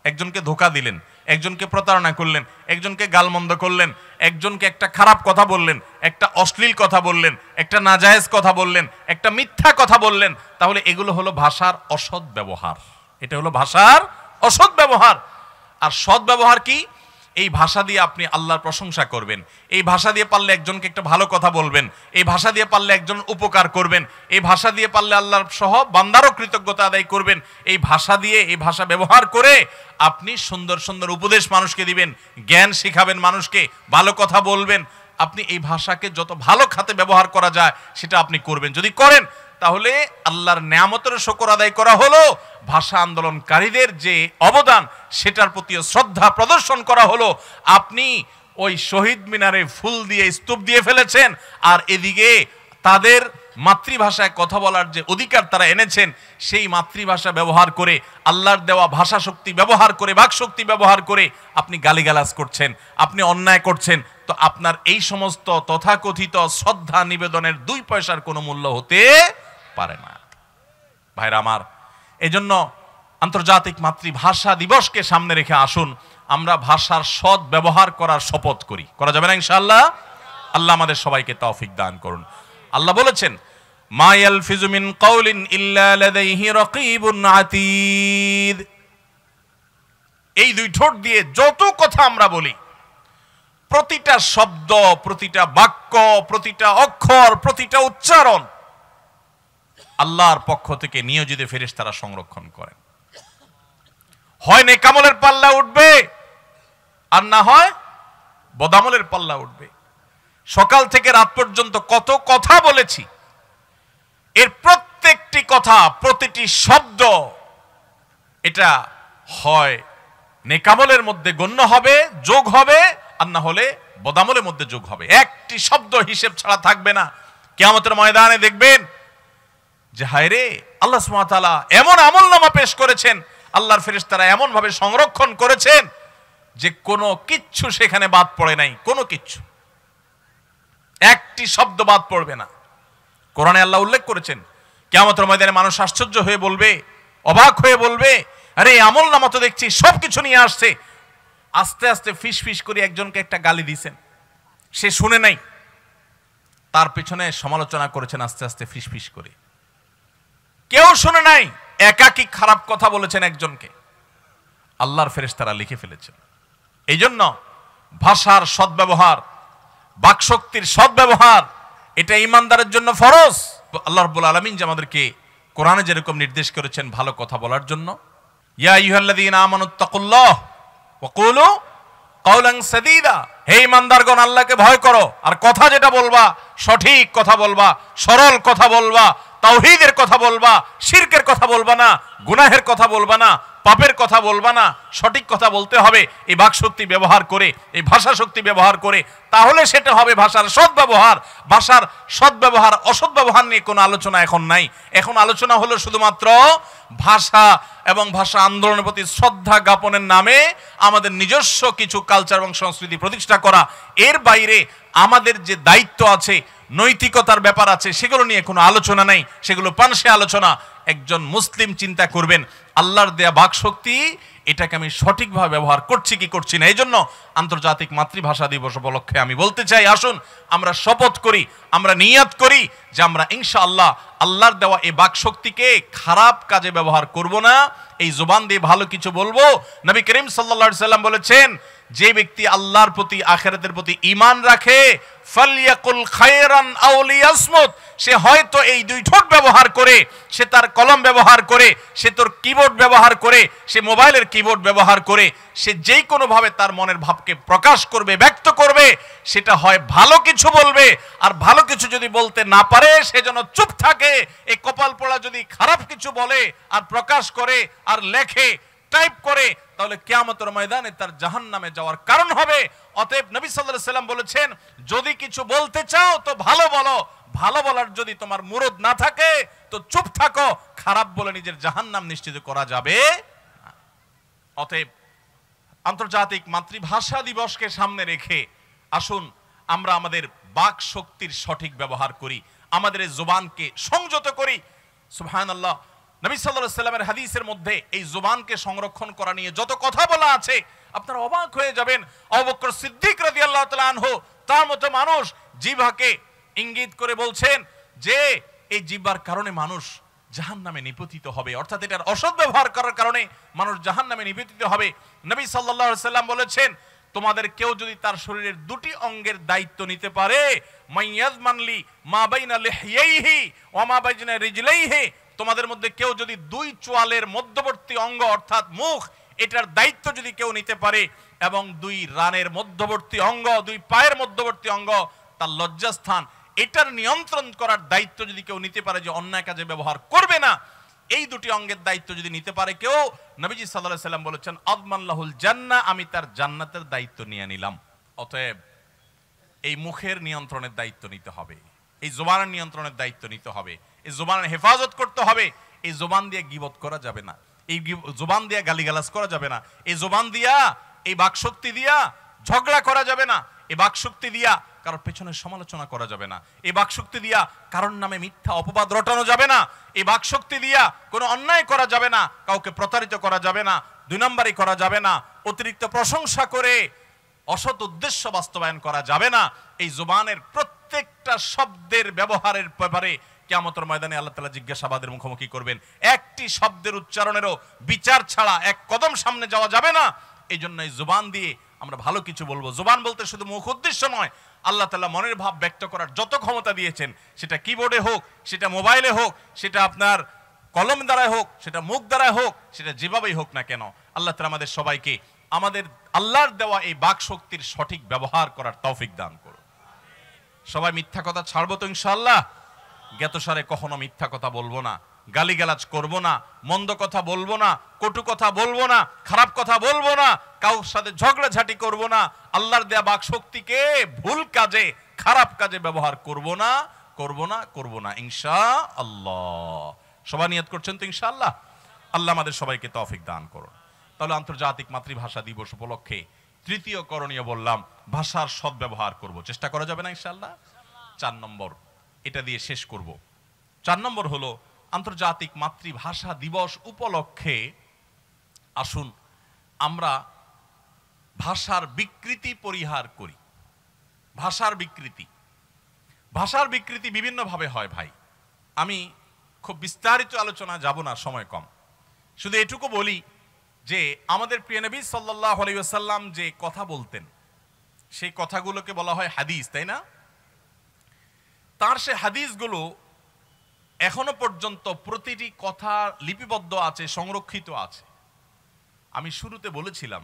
একজনকে ধোকা দিলেন, একজনকে প্রতারণা করলেন, একজনকে গালমন্দ করলেন, একজনকে একটা খারাপ কথা বললেন, একটা অশ্লীল কথা বললেন, একটা নাজায়েজ কথা বললেন, একটা মিথ্যা কথা বললেন, তাহলে এগুলো হলো ভাষার অসৎ ব্যবহার। এটা হলো ভাষার অসৎ ব্যবহার। আর সৎ ব্যবহার কি? এই ভাষা দিয়ে আপনি আল্লাহর প্রশংসা করবেন, এই ভাষা দিয়ে পারলে একজনকে একটা ভালো কথা বলবেন, এই ভাষা দিয়ে পারলে একজন উপকার করবেন, এই ভাষা দিয়ে পারলে আল্লাহর সহ বান্দারও কৃতজ্ঞতা আদায় করবেন। এই ভাষা দিয়ে, এই ভাষা ব্যবহার করে আপনি সুন্দর সুন্দর উপদেশ মানুষকে দিবেন, জ্ঞান শিখাবেন মানুষকে, ভালো কথা বলবেন। আপনি এই ভাষাকে যত ভালো খাতে ব্যবহার করা যায় সেটা আপনি করবেন। যদি করেন তাহলে আল্লাহর নেয়ামতের শুকর আদায় করা হলো, ভাষা আন্দোলনকারীদের যে অবদান সেটার প্রতি শ্রদ্ধা প্রদর্শন করা হলো। আপনি ওই শহীদ মিনারে ফুল দিয়ে স্তূপ দিয়ে ফেলেছেন, আর এদিকে তাদের মাতৃভাষায় কথা বলার যে অধিকার তারা এনেছেন সেই মাতৃভাষা ব্যবহার করে, আল্লাহর দেওয়া ভাষা শক্তি ব্যবহার করে, বাক শক্তি ব্যবহার করে আপনি গালিগালাজ করছেন, আপনি অন্যায় করছেন। তো আপনার এই সমস্ত তথাকথিত শ্রদ্ধা নিবেদনের দুই পয়সার কোনো মূল্য হতে পারে না। ভাইরা আমার, এজন্য আন্তর্জাতিক মাতৃভাষা দিবসকে সামনে রেখে আসুন আমরা ভাষার সৎ ব্যবহার করার শপথ করি। করা যাবে না ইনশাআল্লাহ? আল্লাহ আমাদের সবাইকে তৌফিক দান করুন। আল্লাহ বলেছেন, মা ইয়ালফিজু মিন কাউলিন ইল্লা লাদাইহি রাকীবুন আতীদ। এই দুই ঠোঁট দিয়ে যত কথা আমরা বলি, প্রতিটা শব্দ, প্রতিটা বাক্য, প্রতিটা অক্ষর, প্রতিটা উচ্চারণ আল্লাহর পক্ষ থেকে নিয়োজিত ফেরেশতারা সংরক্ষণ করেন। হয় নেকামলের পাল্লা উঠবে, আর না হয় বদামলের পাল্লা উঠবে। সকাল থেকে রাত পর্যন্ত কত কথা বলেছি, এর প্রত্যেকটি কথা, প্রতিটি শব্দ এটা হয় নেকামলের মধ্যে গণ্য হবে, যোগ হবে, আর না হলে বদামলের মধ্যে যোগ হবে। একটি শব্দ হিসেব ছাড়া থাকবে না। কিয়ামতের ময়দানে দেখবেন যে হায় রে, আল্লাহ সুবহানাহু ওয়া তাআলা এমন আমলনামা পেশ করেছেন, আল্লাহর ফেরেশতারা এমন ভাবে সংরক্ষণ করেছেন যে কোনো কিচ্ছু সেখানে বাদ পড়ে নাই, কোনো কিচ্ছু, একটি শব্দ বাদ পড়বে না। কোরআনে আল্লাহ উল্লেখ করেছেন, কিয়ামতের ময়দানে মানুষ আশ্চর্য হয়ে বলবে, অবাক হয়ে বলবে, আরে আমলনামা তো দেখছি সবকিছু নিয়ে আসছে। আস্তে আস্তে ফিস ফিস করে একজনকে একটা গালি দিয়েছেন, সে শুনে নাই, তার পেছনে সমালোচনা করেছেন আস্তে আস্তে ফিস ফিস করে, কেউ শুনে নাই, একাকী খারাপ কথা বলেছেন একজনকে, আল্লাহর ফেরেশতারা লিখে ফেলেছেন। এই জন্য ভাষার সদ্ব্যবহার, বাকশক্তির সদ্ব্যবহার, এটা ঈমানদারের জন্য ফরজ। আল্লাহ রাব্বুল আলামিন যে আমাদেরকে কোরআনে যেরকম নির্দেশ করেছেন ভালো কথা বলার জন্য, ইয়া আইয়ুহাল্লাযীনা আমানুত্তাকুল্লাহ ওয়া কুলু কাওলান সাদীদা, হে ঈমানদারগণ আল্লাহকে ভয় করো, আর কথা যেটা বলবা সঠিক কথা বলবা, সরল কথা বলবা, তাওহীদের কথা বলবা, শিরকের কথা বলবা না, গুনাহের কথা বলবা না, পাপের কথা বলবা না, সঠিক কথা বলতে হবে এই বাকশক্তি ব্যবহার করে, এই ভাষা শক্তি ব্যবহার করে। তাহলে সেটা হবে ভাষার সদ্ব্যবহার। ভাষার সদ্ব্যবহার অসৎ ব্যবহার নিয়ে কোনো আলোচনা এখন নাই। এখন আলোচনা হলো শুধুমাত্র ভাষা এবং ভাষা আন্দোলনের প্রতি শ্রদ্ধা জ্ঞাপনের নামে আমাদের নিজস্ব কিছু কালচার এবং সংস্কৃতি প্রতিষ্ঠা করা। এর বাইরে আমাদের যে দায়িত্ব আছে, নৈতিকতার ব্যাপার আছে, সেগুলো নিয়ে কোনো আলোচনা নাই, সেগুলো পানসে আলোচনা। একজন মুসলিম চিন্তা করবেন আল্লাহর দেয়া বাকশক্তি, এটাকে আমি সঠিকভাবে ব্যবহার করছি কি করছি না। এই জন্য আন্তর্জাতিক মাতৃভাষা দিবস উপলক্ষে আমি বলতে চাই, আসুন আমরা শপথ করি, আমরা নিয়াত করি যে আমরা ইনশাআল্লাহ আল্লাহর দেওয়া এই বাকশক্তিকে খারাপ কাজে ব্যবহার করব না, এই জবান দিয়ে ভালো কিছু বলবো। নবী করিম সাল্লাল্লাহু আলাইহি সাল্লাম বলেছেন, যে ব্যক্তি আল্লাহর প্রতি, আখিরাতের প্রতি ঈমান রাখে, ফালইয়াকুল খায়রান আও লিয়াসমুত, সে হয়তো এই দুই ঠোঁট ব্যবহার করে, সে তার কলম ব্যবহার করে, সে তোর কিবোর্ড ব্যবহার করে, সে মোবাইলের কিবোর্ড ব্যবহার করে, সে যেই কোনো ভাবে তার মনের ভাবকে প্রকাশ করবে, ব্যক্ত করবে, সেটা হয় ভালো কিছু বলবে। আর ভালো কিছু যদি বলতে না পারে সে যেন চুপ থাকে। এই কপাল পোড়া যদি খারাপ কিছু বলে আর প্রকাশ করে আর লেখে, টাইপ করে, তাহলে কিয়ামতের ময়দানে তার জাহান্নামে যাওয়ার কারণ হবে। অতএব নবী সাল্লাল্লাহু আলাইহি সাল্লাম বলেছেন, যদি কিছু বলতে চাও তো ভালো বলো, ভালো বলার যদি তোমার মুরদ না থাকে তো চুপ থাকো, খারাপ বলে নিজের জাহান্নাম নিশ্চিত করা যাবে না। অতএব আন্তর্জাতিক মাতৃভাষা দিবসকে সামনে রেখে আসুন আমরা আমাদের বাক শক্তির সঠিক ব্যবহার করি, আমাদের এই জবানকে সংযত করি। সুবহানাল্লাহ, নবী সাল্লাল্লাহু আলাইহি সাল্লামের হাদিসের মধ্যে এই জুবানকে সংরক্ষণ করা নিয়ে যত কথা বলা আছে, আপনারা অবাক হয়ে যাবেন। আবু বকর সিদ্দিক রাদিয়াল্লাহু তাআলা আনহু তার মতো মানুষ জিহ্বাকে ইঙ্গিত করে বলছেন যে এই জিহ্বার কারণে মানুষ জাহান্নামে নিপতিত হবে, অর্থাৎ এটার অসৎ ব্যবহার করার কারণে মানুষ জাহান্নামে নিপতিত হবে। নবী সাল্লাল্লাহু আলাইহি সাল্লাম বলেছেন, তোমাদের কেউ যদি তার শরীরের দুটি অঙ্গের দায়িত্ব নিতে পারে, মাইয়াজমানলি মা বাইনা লিহইহি ওয়া মা বাইনা রিজলাইহি, তোমাদের মধ্যে কেউ যদি দুই চোয়ালের মধ্যবর্তী অঙ্গ অর্থাৎ মুখ, এটার দায়িত্ব যদি কেউ নিতে পারে, এবং দুই রানের মধ্যবর্তী অঙ্গ, দুই পায়ের মধ্যবর্তী অঙ্গ তার লজ্জাস্থান, এটার নিয়ন্ত্রণ করার দায়িত্ব যদি কেউ নিতে পারে, যে অন্যায় কাজে ব্যবহার করবে না, এই দুটি অঙ্গের দায়িত্ব যদি নিতে পারে কেউ, নবীজি সাল্লাল্লাহু আলাইহি সাল্লাম বলেছেন আদমান লাহুল জান্নাহ, আমি তার জান্নাতের দায়িত্ব নিয়ে নিলাম। অতএব এই মুখের নিয়ন্ত্রণের দায়িত্ব নিতে হবে, এই জবানের নিয়ন্ত্রণের দায়িত্ব নিতে হবে, এই জবানের হেফাজত করতে হবে। এই জবান দিয়ে গীবত করা যাবে না, এই জবান দিয়ে গালিগালাজ করা যাবে না, এই জবান দিয়া, এই বাকশক্তি দিয়া ঝগড়া করা যাবে না, এই বাকশক্তি দিয়া কারোর পেছনে সমালোচনা করা যাবে না, এই বাকশক্তি দিয়া কারোর নামে মিথ্যা অপবাদ রটানো যাবে না, এই বাকশক্তি দিয়া কোনো অন্যায় করা যাবে না, কাউকে প্রতারিত করা যাবে না, দুই নম্বরই করা যাবে না, অতিরিক্ত প্রশংসা করে অসৎ উদ্দেশ্য বাস্তবায়ন করা যাবে না। এই জবানের প্রত্যেকটা শব্দের ব্যবহারের ব্যাপারে কিয়ামতের ময়দানে আল্লাহ তাআলা জিজ্ঞাসাবাদের মুখোমুখি করবেন। একটি শব্দের উচ্চারণেরও বিচার ছাড়া এক কদম সামনে যাওয়া যাবে না। এই জন্য এই জবান দিয়ে আমরা ভালো কিছু বলবো। জবান বলতে শুধু মুখ উদ্দেশ্য নয়, আল্লাহ তাআলা মনের ভাব ব্যক্ত করার যত ক্ষমতা দিয়েছেন, সেটা কিবোর্ডে হোক, সেটা মোবাইলে হোক, সেটা আপনার কলম দ্বারাই হোক, সেটা মুখ দ্বারাই হোক, সেটা যেভাবেই হোক না কেন, আল্লাহ তাআলা আমাদের সবাইকে আমাদের আল্লাহর দেওয়া এই বাক শক্তির সঠিক ব্যবহার করার তৌফিক দান করুন। সবাই মিথ্যা কথা ছাড়বো তো ইনশাআল্লাহ? জ্ঞাতসারে কখনো মিথ্যা কথা বলবো না, গালিগালাজ করব না, মন্দ কথা বলবো না, কটু কথা বলবো না, খারাপ কথা বলবো না, কারোর সাথে ঝগড়াঝাটি করব না, আল্লাহর দেয়া বাক শক্তিকে ভুল কাজে, খারাপ কাজে ব্যবহার করব না, করব না, করব না ইনশাআল্লাহ। সবাই নিয়ত করছেন তো ইনশাআল্লাহ? আল্লাহ আমাদের সবাইকে তৌফিক দান করুন। তাহলে আন্তর্জাতিক মাতৃভাষা দিবস উপলক্ষে তৃতীয় করণীয় বললাম, ভাষার সদ্ব্যবহার করব, চেষ্টা করা যাবে না ইনশাআল্লাহ? চার নম্বর, এটা দিয়ে শেষ করব। চার নম্বর হলো আন্তর্জাতিক মাতৃভাষা দিবস উপলক্ষে আসুন আমরা ভাষার বিকৃতি পরিহার করি। ভাষার বিকৃতি, ভাষার বিকৃতি বিভিন্নভাবে হয় ভাই। আমি খুব বিস্তারিত আলোচনা যাব না, সময় কম। শুধু এটুকু বলি যে আমাদের প্রিয় নবী সাল্লাল্লাহু আলাইহি ওয়াসাল্লাম যে কথা বলতেন, সেই কথাগুলোকে বলা হয় হাদিস, তাই না? তার সে হাদিসগুলো এখনো পর্যন্ত প্রতিটি কথা লিপিবদ্ধ আছে, সংরক্ষিত আছে। আমি শুরুতে বলেছিলাম,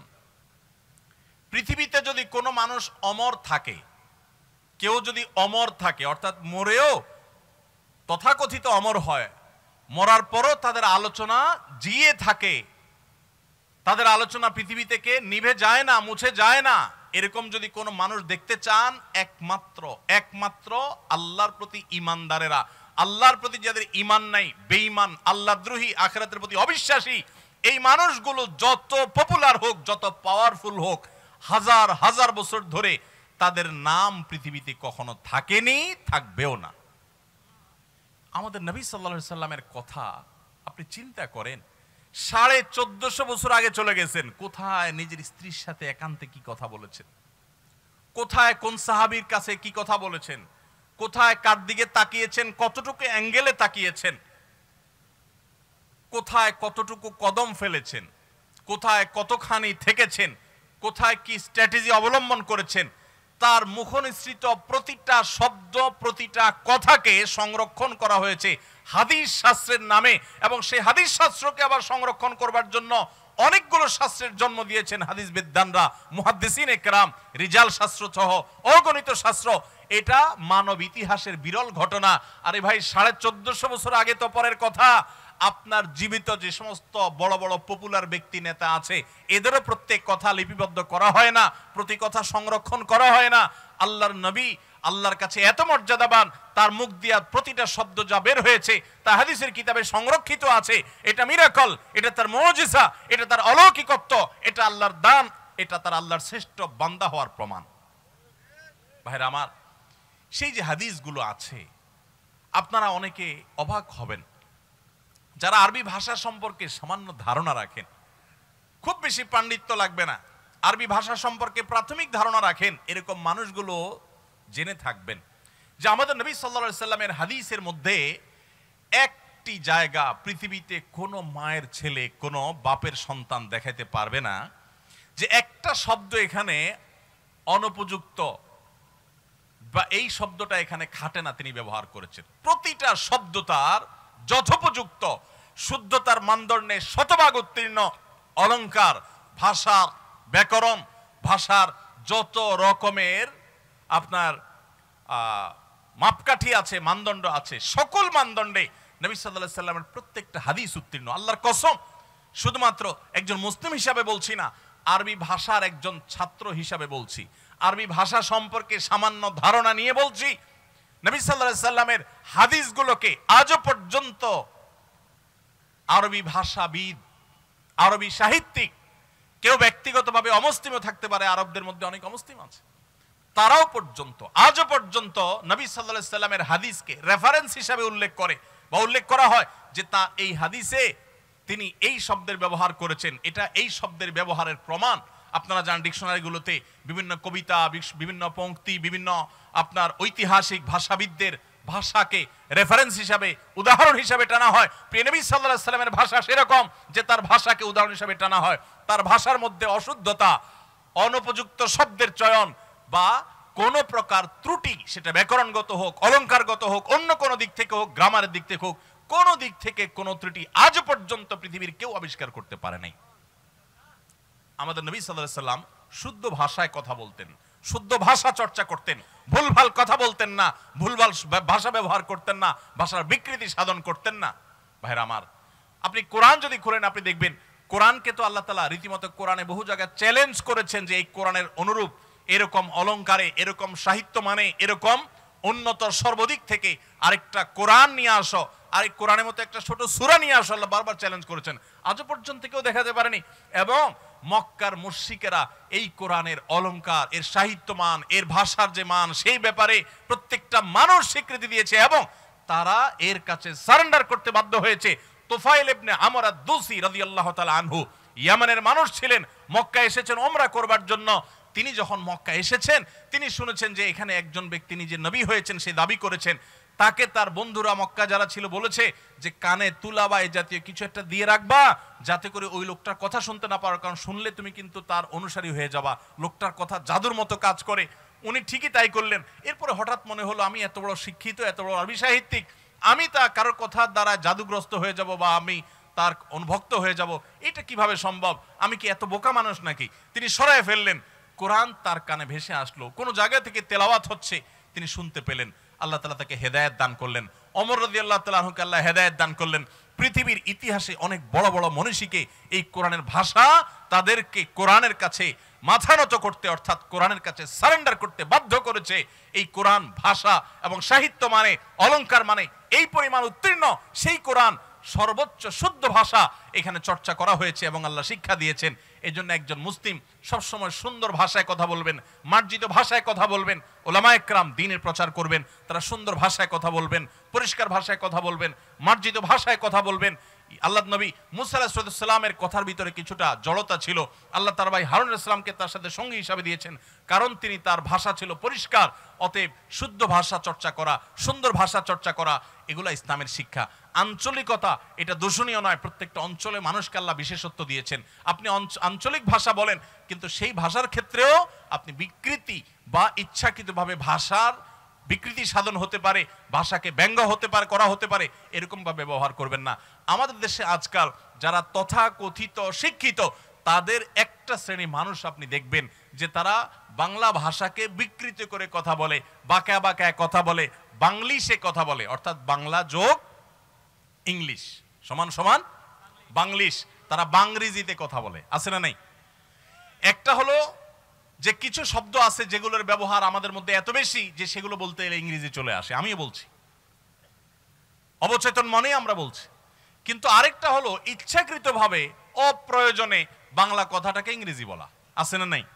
পৃথিবীতে যদি কোনো মানুষ অমর থাকে, কেউ যদি অমর থাকে, অর্থাৎ মরেও তথাকথিত অমর হয়, মরার পরও তাদের আলোচনা জিয়ে থাকে, তাদের আলোচনা পৃথিবী থেকে নিভে যায় না, মুছে যায় না, এরকম যদি কোনো মানুষ দেখতে চান, একমাত্র একমাত্র আল্লাহর প্রতি ঈমানদারেরা, আল্লাহর প্রতি যাদের ঈমান নাই, বেঈমান, আল্লাহদ্রোহী, আখিরাতের প্রতি অবিশ্বাসী, এই মানুষগুলো যত পপুলার হোক, যত পাওয়ারফুল হোক, হাজার হাজার বছর ধরে তাদের নাম পৃথিবীতে কখনো থাকেনি, থাকবেও না। আমাদের নবী সাল্লাল্লাহু আলাইহি সাল্লামের কথা আপনি চিন্তা করেন, সাড়ে চোদ্দশো বছর আগে চলে গেছেন, কোথায় নিজের স্ত্রীর সাথে একান্তে কি কথা বলেছেন, কোথায় কোন সাহাবীর কাছে কি কথা বলেছেন, কোথায় কার দিকে তাকিয়েছেন, কতটুকু অ্যাঙ্গেলে তাকিয়েছেন, কোথায় কতটুকু কদম ফেলেছেন, কোথায় কতখানি থেকেছেন, কোথায় কি স্ট্র্যাটেজি অবলম্বন করেছেন, তার মুখনিসৃত প্রতিটা শব্দ, প্রতিটা কথাকে সংরক্ষণ করা হয়েছে হাদিস শাস্ত্রের নামে। এবং সেই হাদিস শাস্ত্রকে আবার সংরক্ষণ করবার জন্য অনেকগুলো শাস্ত্রের জন্ম দিয়েছেন হাদিস বিদ্বানরা, মুহাদ্দিসিন একরাম, রিজাল শাস্ত্র সহ অগণিত শাস্ত্র। এটা মানব ইতিহাসের বিরল ঘটনা। আরে ভাই, সাড়ে চোদ্দশো বছর আগে তো পরের কথা। আপনার জীবিত যে সমস্ত বড় বড় পপুলার ব্যক্তি নেতা আছে, এদেরও প্রত্যেক কথা লিপিবদ্ধ করা হয় না, প্রতি কথা সংরক্ষণ করা হয় না। আল্লাহর নবী আল্লাহর কাছে এত মর্যাদাবান, তার মুখ দিয়া প্রতিটা শব্দ যা বের হয়েছে তা হাদিসের কিতাবে সংরক্ষিত আছে। এটা মিরাকল, এটা তার মুজিজা, এটা তার অলৌকিকত্ব, এটা আল্লাহর দান, এটা তার আল্লাহর শ্রেষ্ঠ বান্দা হওয়ার প্রমাণ। ভাইরা আমার, সেই যে হাদিসগুলো আছে, আপনারা অনেকে অবাক হবেন যারা আরবি ভাষা সম্পর্কে সামান্য ধারণা রাখেন, খুব বেশি পাণ্ডিত্য লাগবে না, আরবি ভাষা সম্পর্কে প্রাথমিক ধারণা রাখেন, এরকম মানুষগুলো জেনে থাকবেন যে আমাদের নবী সাল্লাল্লাহু আলাইহি সাল্লামের হাদিসের মধ্যে একটি জায়গা পৃথিবীতে কোনো মায়ের ছেলে কোনো বাপের সন্তান দেখাইতে পারবে না যে একটা শব্দ এখানে অনুপযুক্ত বা এই শব্দটা এখানে খাটে না তিনি ব্যবহার করেছেন। প্রতিটা শব্দ তার যথোপযুক্ত, শুদ্ধতার মানদণ্ডে শতভাগ উত্তীর্ণ অলংকার, ভাষার ব্যাকরণ, ভাষার যত রকমের আপনার মাপকাঠি আছে, মানদণ্ড আছে, সকল মানদণ্ডে নবী সাল্লাল্লাহু আলাইহি সাল্লামের প্রত্যেকটা হাদিস উত্তীর্ণ। আল্লাহর কসম, শুধুমাত্র একজন মুসলিম হিসাবে বলছি না, আরবি ভাষার একজন ছাত্র হিসাবে বলছি, আরবি ভাষা সম্পর্কে সামান্য ধারণা নিয়ে বলছি। নবী সাল্লাল্লাহু আলাইহি সাল্লামের হাদিসগুলোকে আজও পর্যন্ত আরবি ভাষাবিদ, আরবি সাহিত্যিক, কেউ ব্যক্তিগতভাবে অমুসলিমও থাকতে পারে, আরবদের মধ্যে অনেক অমুসলিম আছে, তারাও পর্যন্ত আজও পর্যন্ত নবী সাল্লাল্লাহু আলাইহি সাল্লামের হাদিসকে রেফারেন্স হিসাবে উল্লেখ করে বা উল্লেখ করা হয় যে তা এই হাদিসে তিনি এই শব্দের ব্যবহার করেছেন, এটা এই শব্দের ব্যবহারের প্রমাণ। আপনারা জানেন ডিকশনারিগুলোতে বিভিন্ন কবিতা, বিভিন্ন পংক্তি, বিভিন্ন আপনার ঐতিহাসিক ভাষাবিদদের ভাষাকে রেফারেন্স হিসাবে, উদাহরণ হিসাবে টানা হয়। প্রিয় নবী সাল্লাল্লাহু আলাইহি সাল্লামের ভাষা সেরকম যে তার ভাষাকে উদাহরণ হিসাবে টানা হয়। তার ভাষার মধ্যে অশুদ্ধতা, অনুপযুক্ত শব্দের চয়ন বা কোনো প্রকার ত্রুটি, সেটা ব্যাকরণগত হোক, অলংকারগত হোক, অন্য কোনো দিক থেকে হোক, গ্রামারের দিক থেকে হোক, কোনো দিক থেকে কোনো ত্রুটি আজ পর্যন্ত পৃথিবীর কেউ আবিষ্কার করতে পারে নাই। আমাদের নবী সাল্লাল্লাহু আলাইহি সাল্লাম শুদ্ধ ভাষায় কথা বলতেন, শুদ্ধ ভাষা চর্চা করতেন, ভুলভাল কথা বলতেন না, ভুলভাল ভাষা ব্যবহার করতেন না, ভাষার বিকৃতি সাধন করতেন না। ভাইরা আমার, আপনি কোরআন যদি খোলেন আপনি দেখবেন কোরআনকে তো আল্লাহ তাআলা রীতিমতো কোরআনে বহু জায়গায় চ্যালেঞ্জ করেছেন যে এই কোরআনের অনুরূপ এরকম অলংকারে, এরকম সাহিত্য মানে, এরকম উন্নত সর্বদিক থেকে আরেকটা কোরআন নিয়ে আসো, আরেক কোরআনের মতো একটা ছোট সূরা নিয়ে আসো, আল্লাহ বারবার চ্যালেঞ্জ করেছেন, আজও পর্যন্ত কেউ দেখাতে পারেনি। এবং মক্কার মুশরিকেরা এই কোরআনের অলংকার, এর সাহিত্য মান, এর ভাষার যে মান, সেই ব্যাপারে প্রত্যেকটা মানুষ স্বীকৃতি দিয়েছে এবং তারা এর কাছে সারেন্ডার করতে বাধ্য হয়েছে। তুফাইল ইবনে আমর আদ-দুসি রাদিয়াল্লাহু তাআলা আনহু ইয়ামানের মানুষ ছিলেন, মক্কা এসেছেন ওমরা করবার জন্য। তিনি যখন মক্কা এসেছেন তিনি শুনেছেন যে এখানে একজন ব্যক্তি নিজে নবী হয়েছেন, সে দাবি করেছেন। তাকে তার বন্ধুরা মক্কা যারা ছিল বলেছে যে কানে তুলা বা এই জাতীয় কিছু একটা দিয়ে রাখবা যাতে করে ওই লোকটার কথা শুনতে না পারো, কারণ শুনলে তুমি কিন্তু তার অনুসারী হয়ে যাবা, লোকটার কথা জাদুর মতো কাজ করে। উনি ঠিকই তাই করলেন। এরপরে হঠাৎ মনে হলো আমি এত বড় শিক্ষিত, এত বড় আরবি সাহিত্যিক, আমি তা কারোর কথার দ্বারা জাদুগ্রস্ত হয়ে যাব বা আমি তার অনুভক্ত হয়ে যাব, এটা কিভাবে সম্ভব? আমি কি এত বোকা মানুষ নাকি? তিনি সরায় ফেললেন। কোরআন তার কানে ভেসে আসলো, কোনো জায়গা থেকে তেলাওয়াত হচ্ছে, তিনি শুনতে পেলেন। আল্লাহ তাআলা তাকে হেদায়েত দান করলেন। ওমর রাদিয়াল্লাহু তাআলা আনহুকে আল্লাহ হেদায়েত দান করলেন। পৃথিবীর ইতিহাসে অনেক বড় বড় মনীষীকে এই কোরআনের ভাষা তাদেরকে কোরআনের কাছে মাথা নত করতে, অর্থাৎ কোরআনের কাছে সারেন্ডার করতে বাধ্য করেছে। এই কোরআন ভাষা এবং সাহিত্য মানে, অলংকার মানে এই পরিমাণ উত্তীর্ণ, সেই কোরআন সর্বোচ্চ শুদ্ধ ভাষা এখানে চর্চা করা হয়েছে এবং আল্লাহ শিক্ষা দিয়েছেন। এই জন্য একজন মুসলিম সবসময় সুন্দর ভাষায় কথা বলবেন, মার্জিত ভাষায় কথা বলবেন। ওলামায়ে কেরাম দ্বীনের প্রচার করবেন, তারা সুন্দর ভাষায় কথা বলবেন, পরিষ্কার ভাষায় কথা বলবেন, মার্জিত ভাষায় কথা বলবেন। আল্লাহ নবী মুসা আলাইহিস সালামের কথার ভিতরে কিছুটা জড়তা ছিল, আল্লাহ তার ভাই হারুন আলাইহিস সালামকে তার সাথে সঙ্গী হিসাবে দিয়েছেন, কারণ তিনি তার ভাষা ছিল পরিষ্কার। অতএব শুদ্ধ ভাষা চর্চা করা, সুন্দর ভাষা চর্চা করা, এগুলা ইসলামের শিক্ষা। আঞ্চলিকতা এটা দূষণীয় নয়, প্রত্যেকটা অঞ্চলে মানুষকে আল্লাহ বিশেষত্ব দিয়েছেন। আপনি আঞ্চলিক ভাষা বলেন, কিন্তু সেই ভাষার ক্ষেত্রেও আপনি বিকৃতি বা ইচ্ছাকৃতভাবে ভাষার বিকৃতি সাধন হতে পারে, ভাষাকে ব্যঙ্গ হতে পারে, করা হতে পারে, এরকম ভাবে ব্যবহার করবেন না। আমাদের দেশে আজকাল যারা তথাকথিত শিক্ষিত, তাদের একটা শ্রেণী মানুষ আপনি দেখবেন যে তারা বাংলা ভাষাকে বিকৃত করে কথা বলে, বাঁকা বাঁকা কথা বলে, বাংলিশে কথা বলে, অর্থাৎ বাংলা যোগ ইংলিশ সমান সমান বাংলিশ। তারা বাংরেজিতে কথা বলে, আছে না নাই? একটা হলো যে কিছু শব্দ আছে যেগুলোর ব্যবহার আমাদের মধ্যে এত বেশি যে সেগুলো বলতে এলে ইংরেজি চলে আসে, আমিও বলছি, অবচেতন মনে আমরা বলছি। কিন্তু আরেকটা হলো ইচ্ছাকৃতভাবে অপ্রয়োজনে বাংলা কথাটাকে ইংরেজি বলা, আছে না নাই?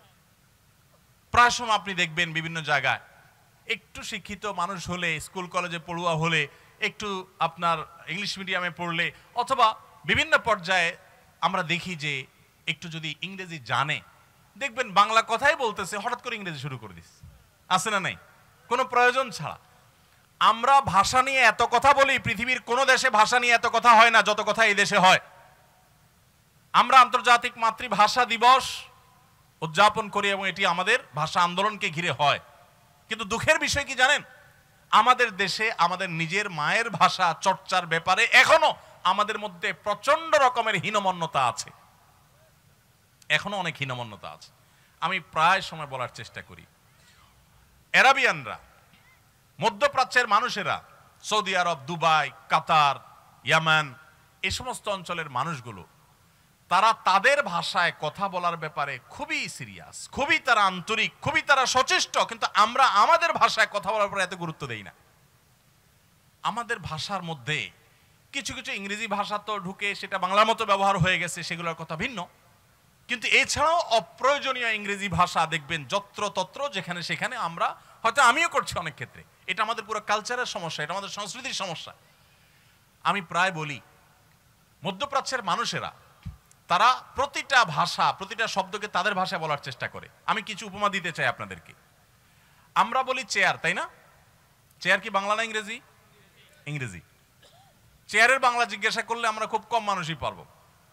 প্রায় সময় আপনি দেখবেন বিভিন্ন জায়গায় একটু শিক্ষিত মানুষ হলে, স্কুল কলেজে পড়ুয়া হলে একটু আপনার ইংলিশ মিডিয়ামে পড়লে অথবা বিভিন্ন পর্যায়ে আমরা দেখি যে একটু যদি ইংরেজি জানে, দেখবেন বাংলা কথাই বলতেছে, হঠাৎ করে ইংরেজি শুরু করে দিস, আছে না নাই, কোনো প্রয়োজন ছাড়া। আমরা ভাষা নিয়ে এত কথা বলি, পৃথিবীর কোনো দেশে ভাষা নিয়ে এত কথা হয় না যত কথা এই দেশে হয়। আমরা আন্তর্জাতিক মাতৃভাষা দিবস উদযাপন করি এবং এটি আমাদের ভাষা আন্দোলনকে ঘিরে হয়। কিন্তু দুঃখের বিষয় কি জানেন, আমাদের দেশে আমাদের নিজের মায়ের ভাষা চর্চার ব্যাপারে এখনো আমাদের মধ্যে প্রচন্ড রকমের হীনমন্যতা আছে, এখনো অনেক হীনমন্যতা আছে। আমি প্রায় সময় বলার চেষ্টা করি, আরাবিয়ানরা, মধ্যপ্রাচ্যের মানুষেরা, সৌদি আরব, দুবাই, কাতার, ইয়ামান, এই সমস্ত অঞ্চলের মানুষগুলো, তারা তাদের ভাষায় কথা বলার ব্যাপারে খুবই সিরিয়াস, খুবই তারা আন্তরিক, খুবই তারা সচেষ্ট। কিন্তু আমরা আমাদের ভাষায় কথা বলার পরে এত গুরুত্ব দেই না। আমাদের ভাষার মধ্যে কিছু কিছু ইংরেজি ভাষা তো ঢুকে সেটা বাংলার মতো ব্যবহার হয়ে গেছে, সেগুলোর কথা ভিন্ন। কিন্তু এছাড়াও অপ্রয়োজনীয় ইংরেজি ভাষা দেখবেন যত্রতত্র, যেখানে সেখানে আমরা, হয়তো আমিও করছি অনেক ক্ষেত্রে, এটা আমাদের পুরো কালচারের সমস্যা, এটা আমাদের সংস্কৃতির সমস্যা। আমি প্রায় বলি, মধ্যপ্রাচ্যের মানুষেরা তারা প্রতিটা ভাষা, প্রতিটা শব্দকে তাদের ভাষায় বলার চেষ্টা করে। আমি কিছু উপমা দিতে চাই আপনাদেরকে। আমরা বলি চেয়ার, তাই না? চেয়ার কি বাংলা না ইংরেজি? ইংরেজি। চেয়ারের বাংলা জিজ্ঞাসা করলে আমরা খুব কম মানুষই পারবো।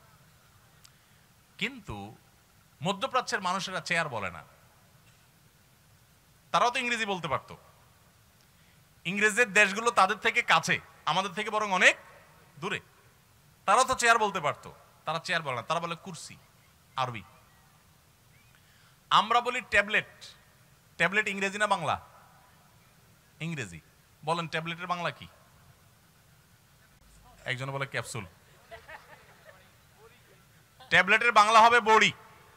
কিন্তু মধ্যপ্রাচ্যের মানুষেরা চেয়ার বলে না, তারাও তো ইংরেজি বলতে পারতো। ইংরেজদের দেশগুলো তাদের থেকে কাছে, আমাদের থেকে বরং অনেক দূরে। তারাও তো চেয়ার বলতে পারতো, তারা চেয়ার বলে না, তারা বলে কুরসি, আরবি। আমরা বলি ট্যাবলেট। ট্যাবলেট ইংরেজি না বাংলা? ইংরেজি। বলেন ট্যাবলেটের বাংলা কি? একজন বলে ক্যাপসুল। ট্যাবলেটের বাংলা হবে বড়ি।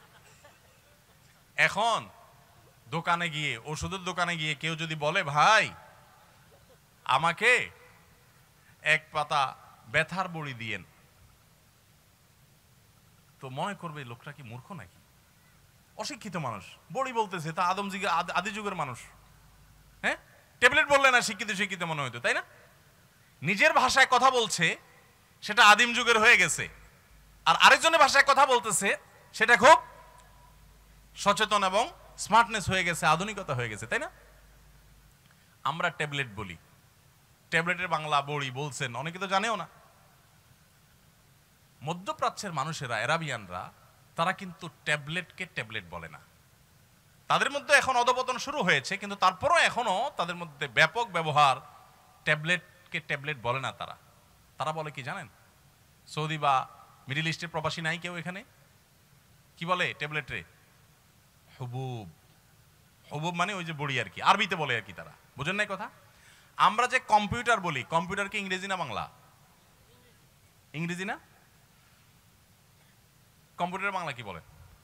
এখন দোকানে গিয়ে, ওষুধের দোকানে গিয়ে কেউ যদি বলে, ভাই আমাকে এক পাতা ব্যথার বড়ি দিয়েন, তো মনে করবে লোকটা কি মূর্খ নাকি, অশিক্ষিত মানুষ, বড়ি বলতেছে, তা আদম যুগে, আদি যুগের মানুষ। হ্যাঁ, ট্যাবলেট বললে না শিক্ষিত শিক্ষিত মনে হইতো, তাই না? নিজের ভাষায় কথা বলছে, সেটা আদিম যুগের হয়ে গেছে, আর আরেকজনের ভাষায় কথা বলতেছে, সেটা খুব সচেতন এবং স্মার্টনেস হয়ে গেছে, আধুনিকতা হয়ে গেছে, তাই না? আমরা ট্যাবলেট বলি, ট্যাবলেটের বাংলা বড়ি বলছেন, অনেকে তো জানেও না। মধ্যপ্রাচ্যের মানুষেরা, আরাবিয়ানরা, তারা কিন্তু ট্যাবলেটকে ট্যাবলেট বলে না। তাদের মধ্যে এখন অধপতন শুরু হয়েছে, কিন্তু তারপরও এখনো তাদের মধ্যে ব্যাপক ব্যবহার, ট্যাবলেটকে ট্যাবলেট বলে না তারা। তারা বলে কি জানেন? সৌদি বা মিডিল ইস্টের প্রবাসী নাই কেউ এখানে? কি বলে ট্যাবলেটে? হুবুব। হুবুব মানে ওই যে বড়ি আর কি, আরবিতে বলে আর কি, তারা বুঝেন নাই কথা। আমরা যে কম্পিউটার বলি, কম্পিউটার কি ইংরেজি না বাংলা? ইংরেজি না? কম্পিউটার বাংলা কি বলে?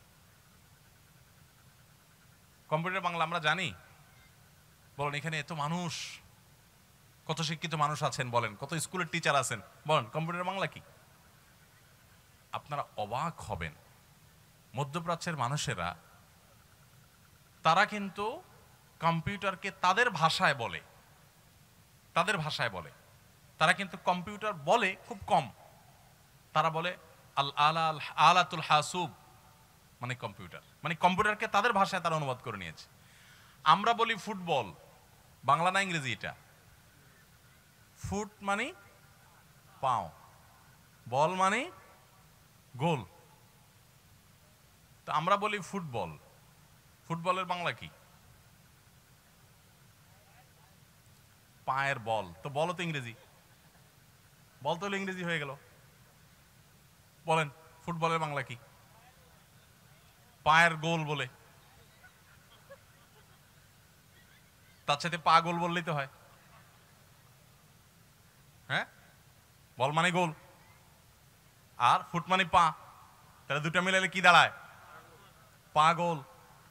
কম্পিউটার বাংলা আমরা জানি? বলেন, এখানে এত মানুষ, কত শিক্ষিত মানুষ আছেন, বলেন কত স্কুলের টিচার আছেন, বলেন কম্পিউটার বাংলা কি? আপনারা অবাক হবেন, মধ্যপ্রাচ্যের মানুষেরা তারা কিন্তু কম্পিউটারকে তাদের ভাষায় বলে, তাদের ভাষায় বলে। তারা কিন্তু কম্পিউটার বলে খুব কম, তারা বলে আল আলা আলাতুল হাসুব, মানে কম্পিউটার, মানে কম্পিউটারকে তাদের ভাষায় তারা অনুবাদ করে নিয়েছে। আমরা বলি ফুটবল, বাংলা না ইংরেজি এটা? ফুট মানে পাও, বল মানে গোল। তো আমরা বলি ফুটবল, ফুটবলের বাংলা কি? পায়ের বল। তো বল তো ইংরেজি, বল তো ইংরেজি হয়ে গেল। বলেন ফুটবলের বাংলা কি? পায়ের গোল বলে, তার সাথে পা গোল বললেই তো হয়। হ্যাঁ, বল মানে গোল আর ফুট মানে পা, তাহলে দুটো মিলাইলে কি দাঁড়ায়? পা গোল।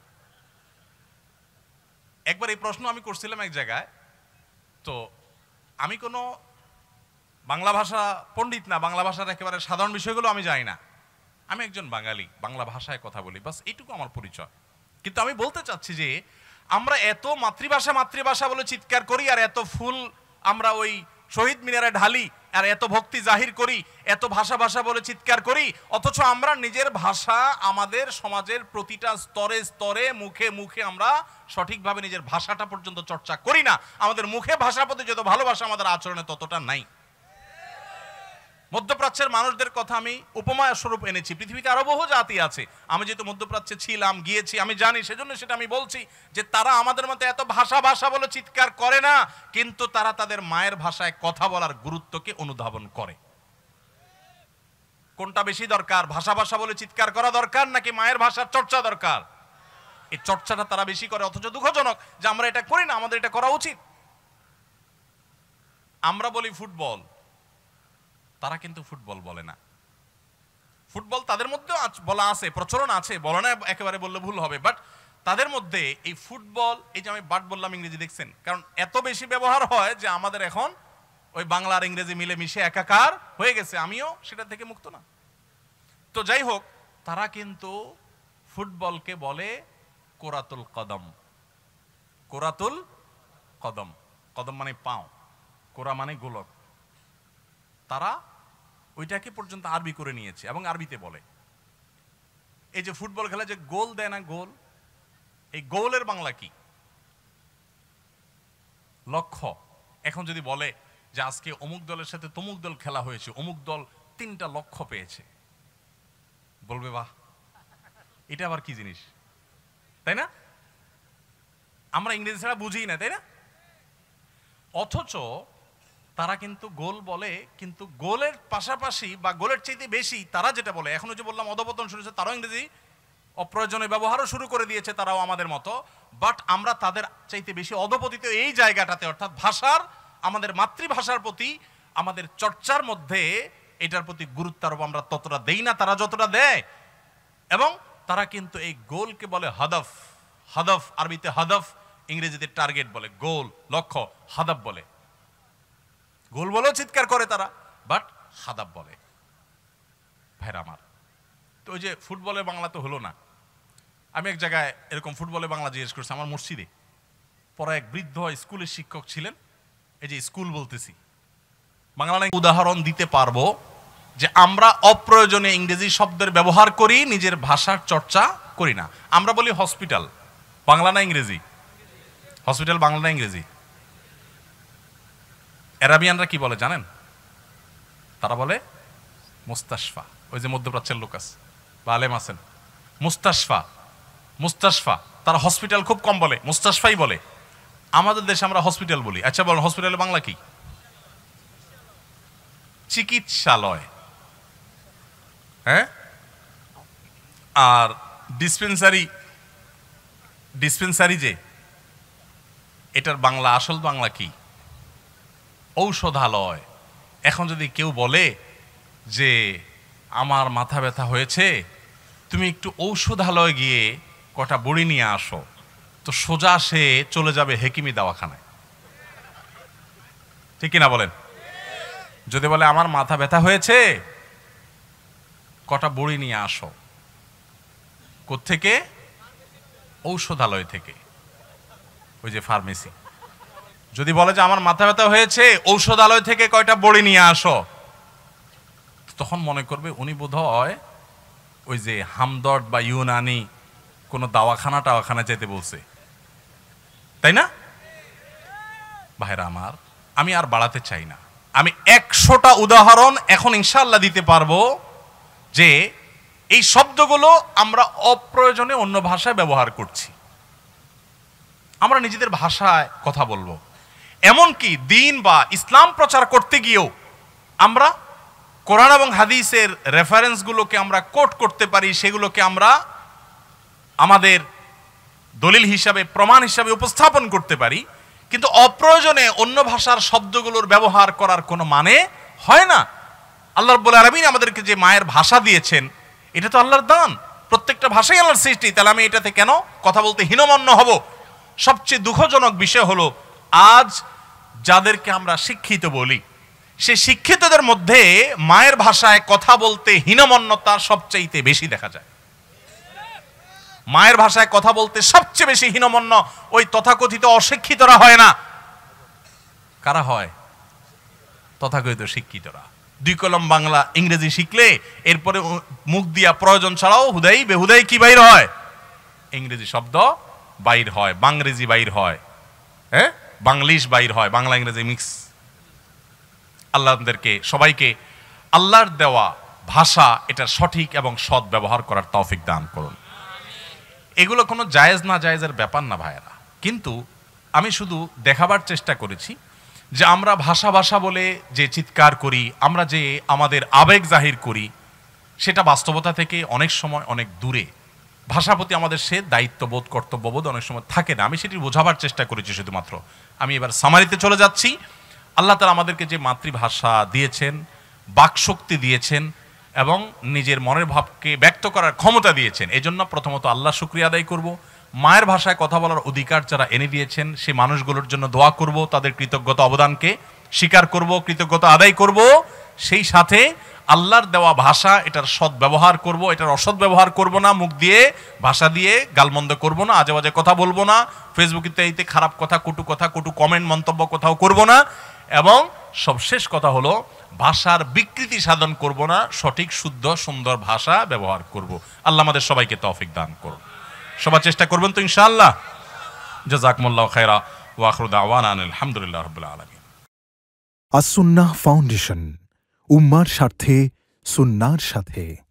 একবার এই প্রশ্ন আমি করছিলাম এক জায়গায়, তো আমি কোনো বাংলা ভাষা পণ্ডিত না, বাংলা ভাষার একেবারে সাধারণ বিষয়গুলো আমি জানি না, আমি একজন বাঙালি, বাংলা ভাষায় কথা বলি, বাস এইটুকু আমার পরিচয়। কিন্তু আমি বলতে চাচ্ছি যে আমরা এত মাতৃভাষা মাতৃভাষা বলে চিৎকার করি, আর এত ফুল আমরা ওই শহীদ মিনারে ঢালি আর এত ভক্তি জাহির করি, এত ভাষা ভাষা বলে চিৎকার করি, অথচ আমরা নিজের ভাষা আমাদের সমাজের প্রতিটা স্তরে স্তরে মুখে মুখে আমরা সঠিকভাবে নিজের ভাষাটা পর্যন্ত চর্চা করি না। আমাদের মুখে ভাষার প্রতি যত ভালোবাসা আমাদের আচরণে ততটা নাই। মধ্যপ্রাচ্যের মানুষদের কথা আমি উপমা স্বরূপ এনেছি। পৃথিবীতে আরো বহু জাতি আছে, আমি যেহেতু মধ্যপ্রাচ্যে ছিলাম, গিয়েছি, আমি জানি, সেজন্য সেটা আমি বলছি যে তারা আমাদের মতো এত ভাষা ভাষা বলে চিৎকার করে না, কিন্তু তারা তাদের মায়ের ভাষায় কথা বলার গুরুত্বকে অনুধাবন করে। কোনটা বেশি দরকার, ভাষা ভাষা বলে চিৎকার করা দরকার নাকি মায়ের ভাষার চর্চা দরকার? এই চর্চাটা তারা বেশি করে, অথচ দুঃখজনক যে আমরা এটা করি না। আমাদের এটা করা উচিত। আমরা বলি ফুটবল, তারা কিন্তু ফুটবল বলে না। ফুটবল তাদের মধ্যেও বলা আছে, প্রচলন আছে, বলে না একেবারে বললে ভুল হবে, বাট তাদের মধ্যে এই ফুটবল, এই যে আমি বাট বললাম ইংরেজি, দেখছেন, কারণ এত বেশি ব্যবহার হয় যে আমাদের এখন ওই বাংলা আর ইংরেজি মিলে মিশে একাকার হয়ে গেছে। আমিও সেটা থেকে মুক্ত না। তো যাই হোক, তারা কিন্তু ফুটবলকে বলে কোরাতুল কদম। কোরাতুল কদম, কদম মানে পাও, কোরা মানে গোলক। তারা ওইটাকে পর্যন্ত আরবি করে নিয়েছে এবং আরবিতে বলে। এই যে ফুটবল খেলা যে গোল দেয় না, গোল, এই গোলের বাংলা কি? লক্ষ্য। এখন যদি বলে যে আজকে অমুক দলের সাথে তমুক দল খেলা হয়েছে, অমুক দল তিনটা লক্ষ্য পেয়েছে, বলবে বাহ, এটা আবার কি জিনিস, তাই না? আমরা ইংরেজি ছাড়া বুঝি না, তাই না? অথচ তারা কিন্তু গোল বলে, কিন্তু গোলের পাশাপাশি বা গোলের চাইতে বেশি তারা যেটা বলে, এখন যে বললাম অধপতন শুরু হয়েছে, তারাও ইংরেজি অপ্রয়োজনীয় ব্যবহারও শুরু করে দিয়েছে, তারাও আমাদের মতো। বাট আমরা তাদের চাইতে বেশি অধপতিত এই জায়গাটাতে, অর্থাৎ ভাষার, আমাদের মাতৃভাষার প্রতি আমাদের চর্চার মধ্যে এটার প্রতি গুরুত্ব আরোপ আমরা ততটা দেই না তারা যতটা দেয়। এবং তারা কিন্তু এই গোলকে বলে হাদফ। হাদফ আরবিতে হাদফ, ইংরেজিতে টার্গেট বলে, গোল লক্ষ্য, হাদফ বলে। গোল বলেও চিৎকার করে তারা, বাট হাদাব বলে। ভাইরা আমার, তো ওই যে ফুটবলে বাংলা তো হলো না। আমি এক জায়গায় এরকম ফুটবলে বাংলা জিজ্ঞেস করছি, আমার মসজিদে পরে এক বৃদ্ধ স্কুলের শিক্ষক ছিলেন। এই যে স্কুল বলতেছি, বাংলা উদাহরণ দিতে পারবো যে আমরা অপ্রয়োজনীয় ইংরেজি শব্দের ব্যবহার করি, নিজের ভাষার চর্চা করি না। আমরা বলি হসপিটাল, বাংলা না ইংরেজি? হসপিটাল বাংলা না ইংরেজি? আরাবিয়ানরা কি বলে জানেন? তারা বলে মুস্তাশফা। ওই যে মধ্যপ্রাচ্যের লোক আছে বা আলেম আছেন, মুস্তাশফা মুস্তাশফা। তারা হসপিটাল খুব কম বলে, মুস্তাশফাই বলে। আমাদের দেশে আমরা হসপিটাল বলি। আচ্ছা বলেন, হসপিটালের বাংলা কি? চিকিৎসালয়। হ্যাঁ, আর ডিসপেন্সারি, ডিসপেন্সারি যে, এটার বাংলা, আসল বাংলা কি? ঔষধালয়। এখন যদি কেউ বলে যে আমার মাথা ব্যথা হয়েছে, তুমি একটু ঔষধালয় গিয়ে কটা বড়ি নিয়ে আসো, তো সোজা সে চলে যাবে হেকিমি দাওয়াখানায়। ঠিক কিনা বলেন? যদি বলে আমার মাথা ব্যথা হয়েছে, কটা বড়ি নিয়ে আসো, কোত্থেকে? ঔষধালয় থেকে, ওই যে ফার্মেসি। যদি বলে যে আমার মাথা ব্যথা হয়েছে, ঔষধালয় থেকে কয়টা বড়ি নিয়ে আসো, তখন মনে করবে উনি বোধহয় ওই যে হামদর্দ বা ইউনানি কোনো দাওয়াখানা টাওয়াখানা যেতে বলছে, তাই না? ভাইরা আমার, আমি আর বাড়াতে চাই না। আমি একশোটা উদাহরণ এখন ইনশাআল্লাহ দিতে পারবো যে এই শব্দগুলো আমরা অপ্রয়োজনে অন্য ভাষায় ব্যবহার করছি। আমরা নিজেদের ভাষায় কথা বলবো, এমনকি দিন বা ইসলাম প্রচার করতে গিয়েও আমরা কোরআন এবং হাদিসের রেফারেন্সগুলোকে আমরা কোট করতে পারি, সেগুলোকে আমরা আমাদের দলিল হিসাবে, প্রমাণ হিসাবে উপস্থাপন করতে পারি। কিন্তু অপ্রয়োজনে অন্য ভাষার শব্দগুলোর ব্যবহার করার কোনো মানে হয় না। আল্লাহ রাব্বুল আলামিন আমাদেরকে যে মায়ের ভাষা দিয়েছেন, এটা তো আল্লাহর দান। প্রত্যেকটা ভাষাই আল্লাহর সৃষ্টি, তাহলে আমি এটাতে কেন কথা বলতে হীনমন্য হব? সবচেয়ে দুঃখজনক বিষয় হলো, আজ যাদেরকে আমরা শিক্ষিত বলি, সে শিক্ষিতদের মধ্যে মায়ের ভাষায় কথা বলতে হীনমন্যতা সবচেয়ে বেশি দেখা যায়। মায়ের ভাষায় কথা বলতে সবচেয়ে বেশি হীনমন্য ওই তথাকথিত অশিক্ষিতরা হয় না। কারা হয়? তথাকথিত শিক্ষিতরা। দুই কলম বাংলা ইংরেজি শিখলে এরপরে মুখ দিয়া প্রয়োজন ছাড়াও হুদাই বেহুদাই কি বাইর হয়, ইংরেজি শব্দ বাইর হয়, বাংরেজি বাইর হয়, হ্যাঁ বাংলিশ বাইর হয়, বাংলা ইংরেজি মিক্স। আল্লাহদেরকে সবাইকে আল্লাহর দেওয়া ভাষা এটা সঠিক এবং সৎ ব্যবহার করার তৌফিক দান করুন। এগুলো কোনো জায়েজ না জায়েজের ব্যাপার না ভাইয়েরা, কিন্তু আমি শুধু দেখাবার চেষ্টা করেছি যে আমরা ভাষা ভাষা বলে যে চিৎকার করি, আমরা যে আমাদের আবেগ জাহির করি, সেটা বাস্তবতা থেকে অনেক সময় অনেক দূরে। ভাষার প্রতি আমাদের সে দায়িত্ববোধ কর্তব্যবোধ অনেক সময় থাকে না। আমি সেটি বোঝাবার চেষ্টা করেছি শুধুমাত্র। আমি এবার সামারিতে চলে যাচ্ছি। আল্লাহ তাআলা আমাদেরকে যে মাতৃভাষা দিয়েছেন, বাকশক্তি দিয়েছেন এবং নিজের মনের ভাবকে ব্যক্ত করার ক্ষমতা দিয়েছেন, এজন্য প্রথমত আল্লাহ শুকরিয়া আদায় করব। মায়ের ভাষায় কথা বলার অধিকার যারা এনে দিয়েছেন সেই মানুষগুলোর জন্য দোয়া করব, তাদের কৃতজ্ঞতা অবদানকে স্বীকার করব, কৃতজ্ঞতা আদায় করব। সেই সাথে আল্লাহর দেওয়া ভাষা এটার সৎ ব্যবহার করব, এটার অসৎ ব্যবহার করব না, মুখ দিয়ে ভাষা দিয়ে গালমন্দ করব না, আজে বাজে কথা বলবো না, ফেসবুকে এইতে খারাপ কথা, কটু কথা, কটু কমেন্ট মন্তব্য কোথাও করব না, এবং সবশেষ কথা হলো ভাষার বিকৃতি সাধন করব না, সঠিক শুদ্ধ সুন্দর ভাষা ব্যবহার করব। আল্লাহ আমাদের সবাইকে তৌফিক দান করুন। সবার চেষ্টা করবেন তো ইনশাআল্লাহ। জাযাকুমুল্লাহু খায়রা ওয়া আখিরু দাওয়ানা আলহামদুলিল্লাহি রাব্বিল আলামিন। আস-সুন্নাহ ফাউন্ডেশন, উম্মার স্বার্থে সুন্নাহর সাথে।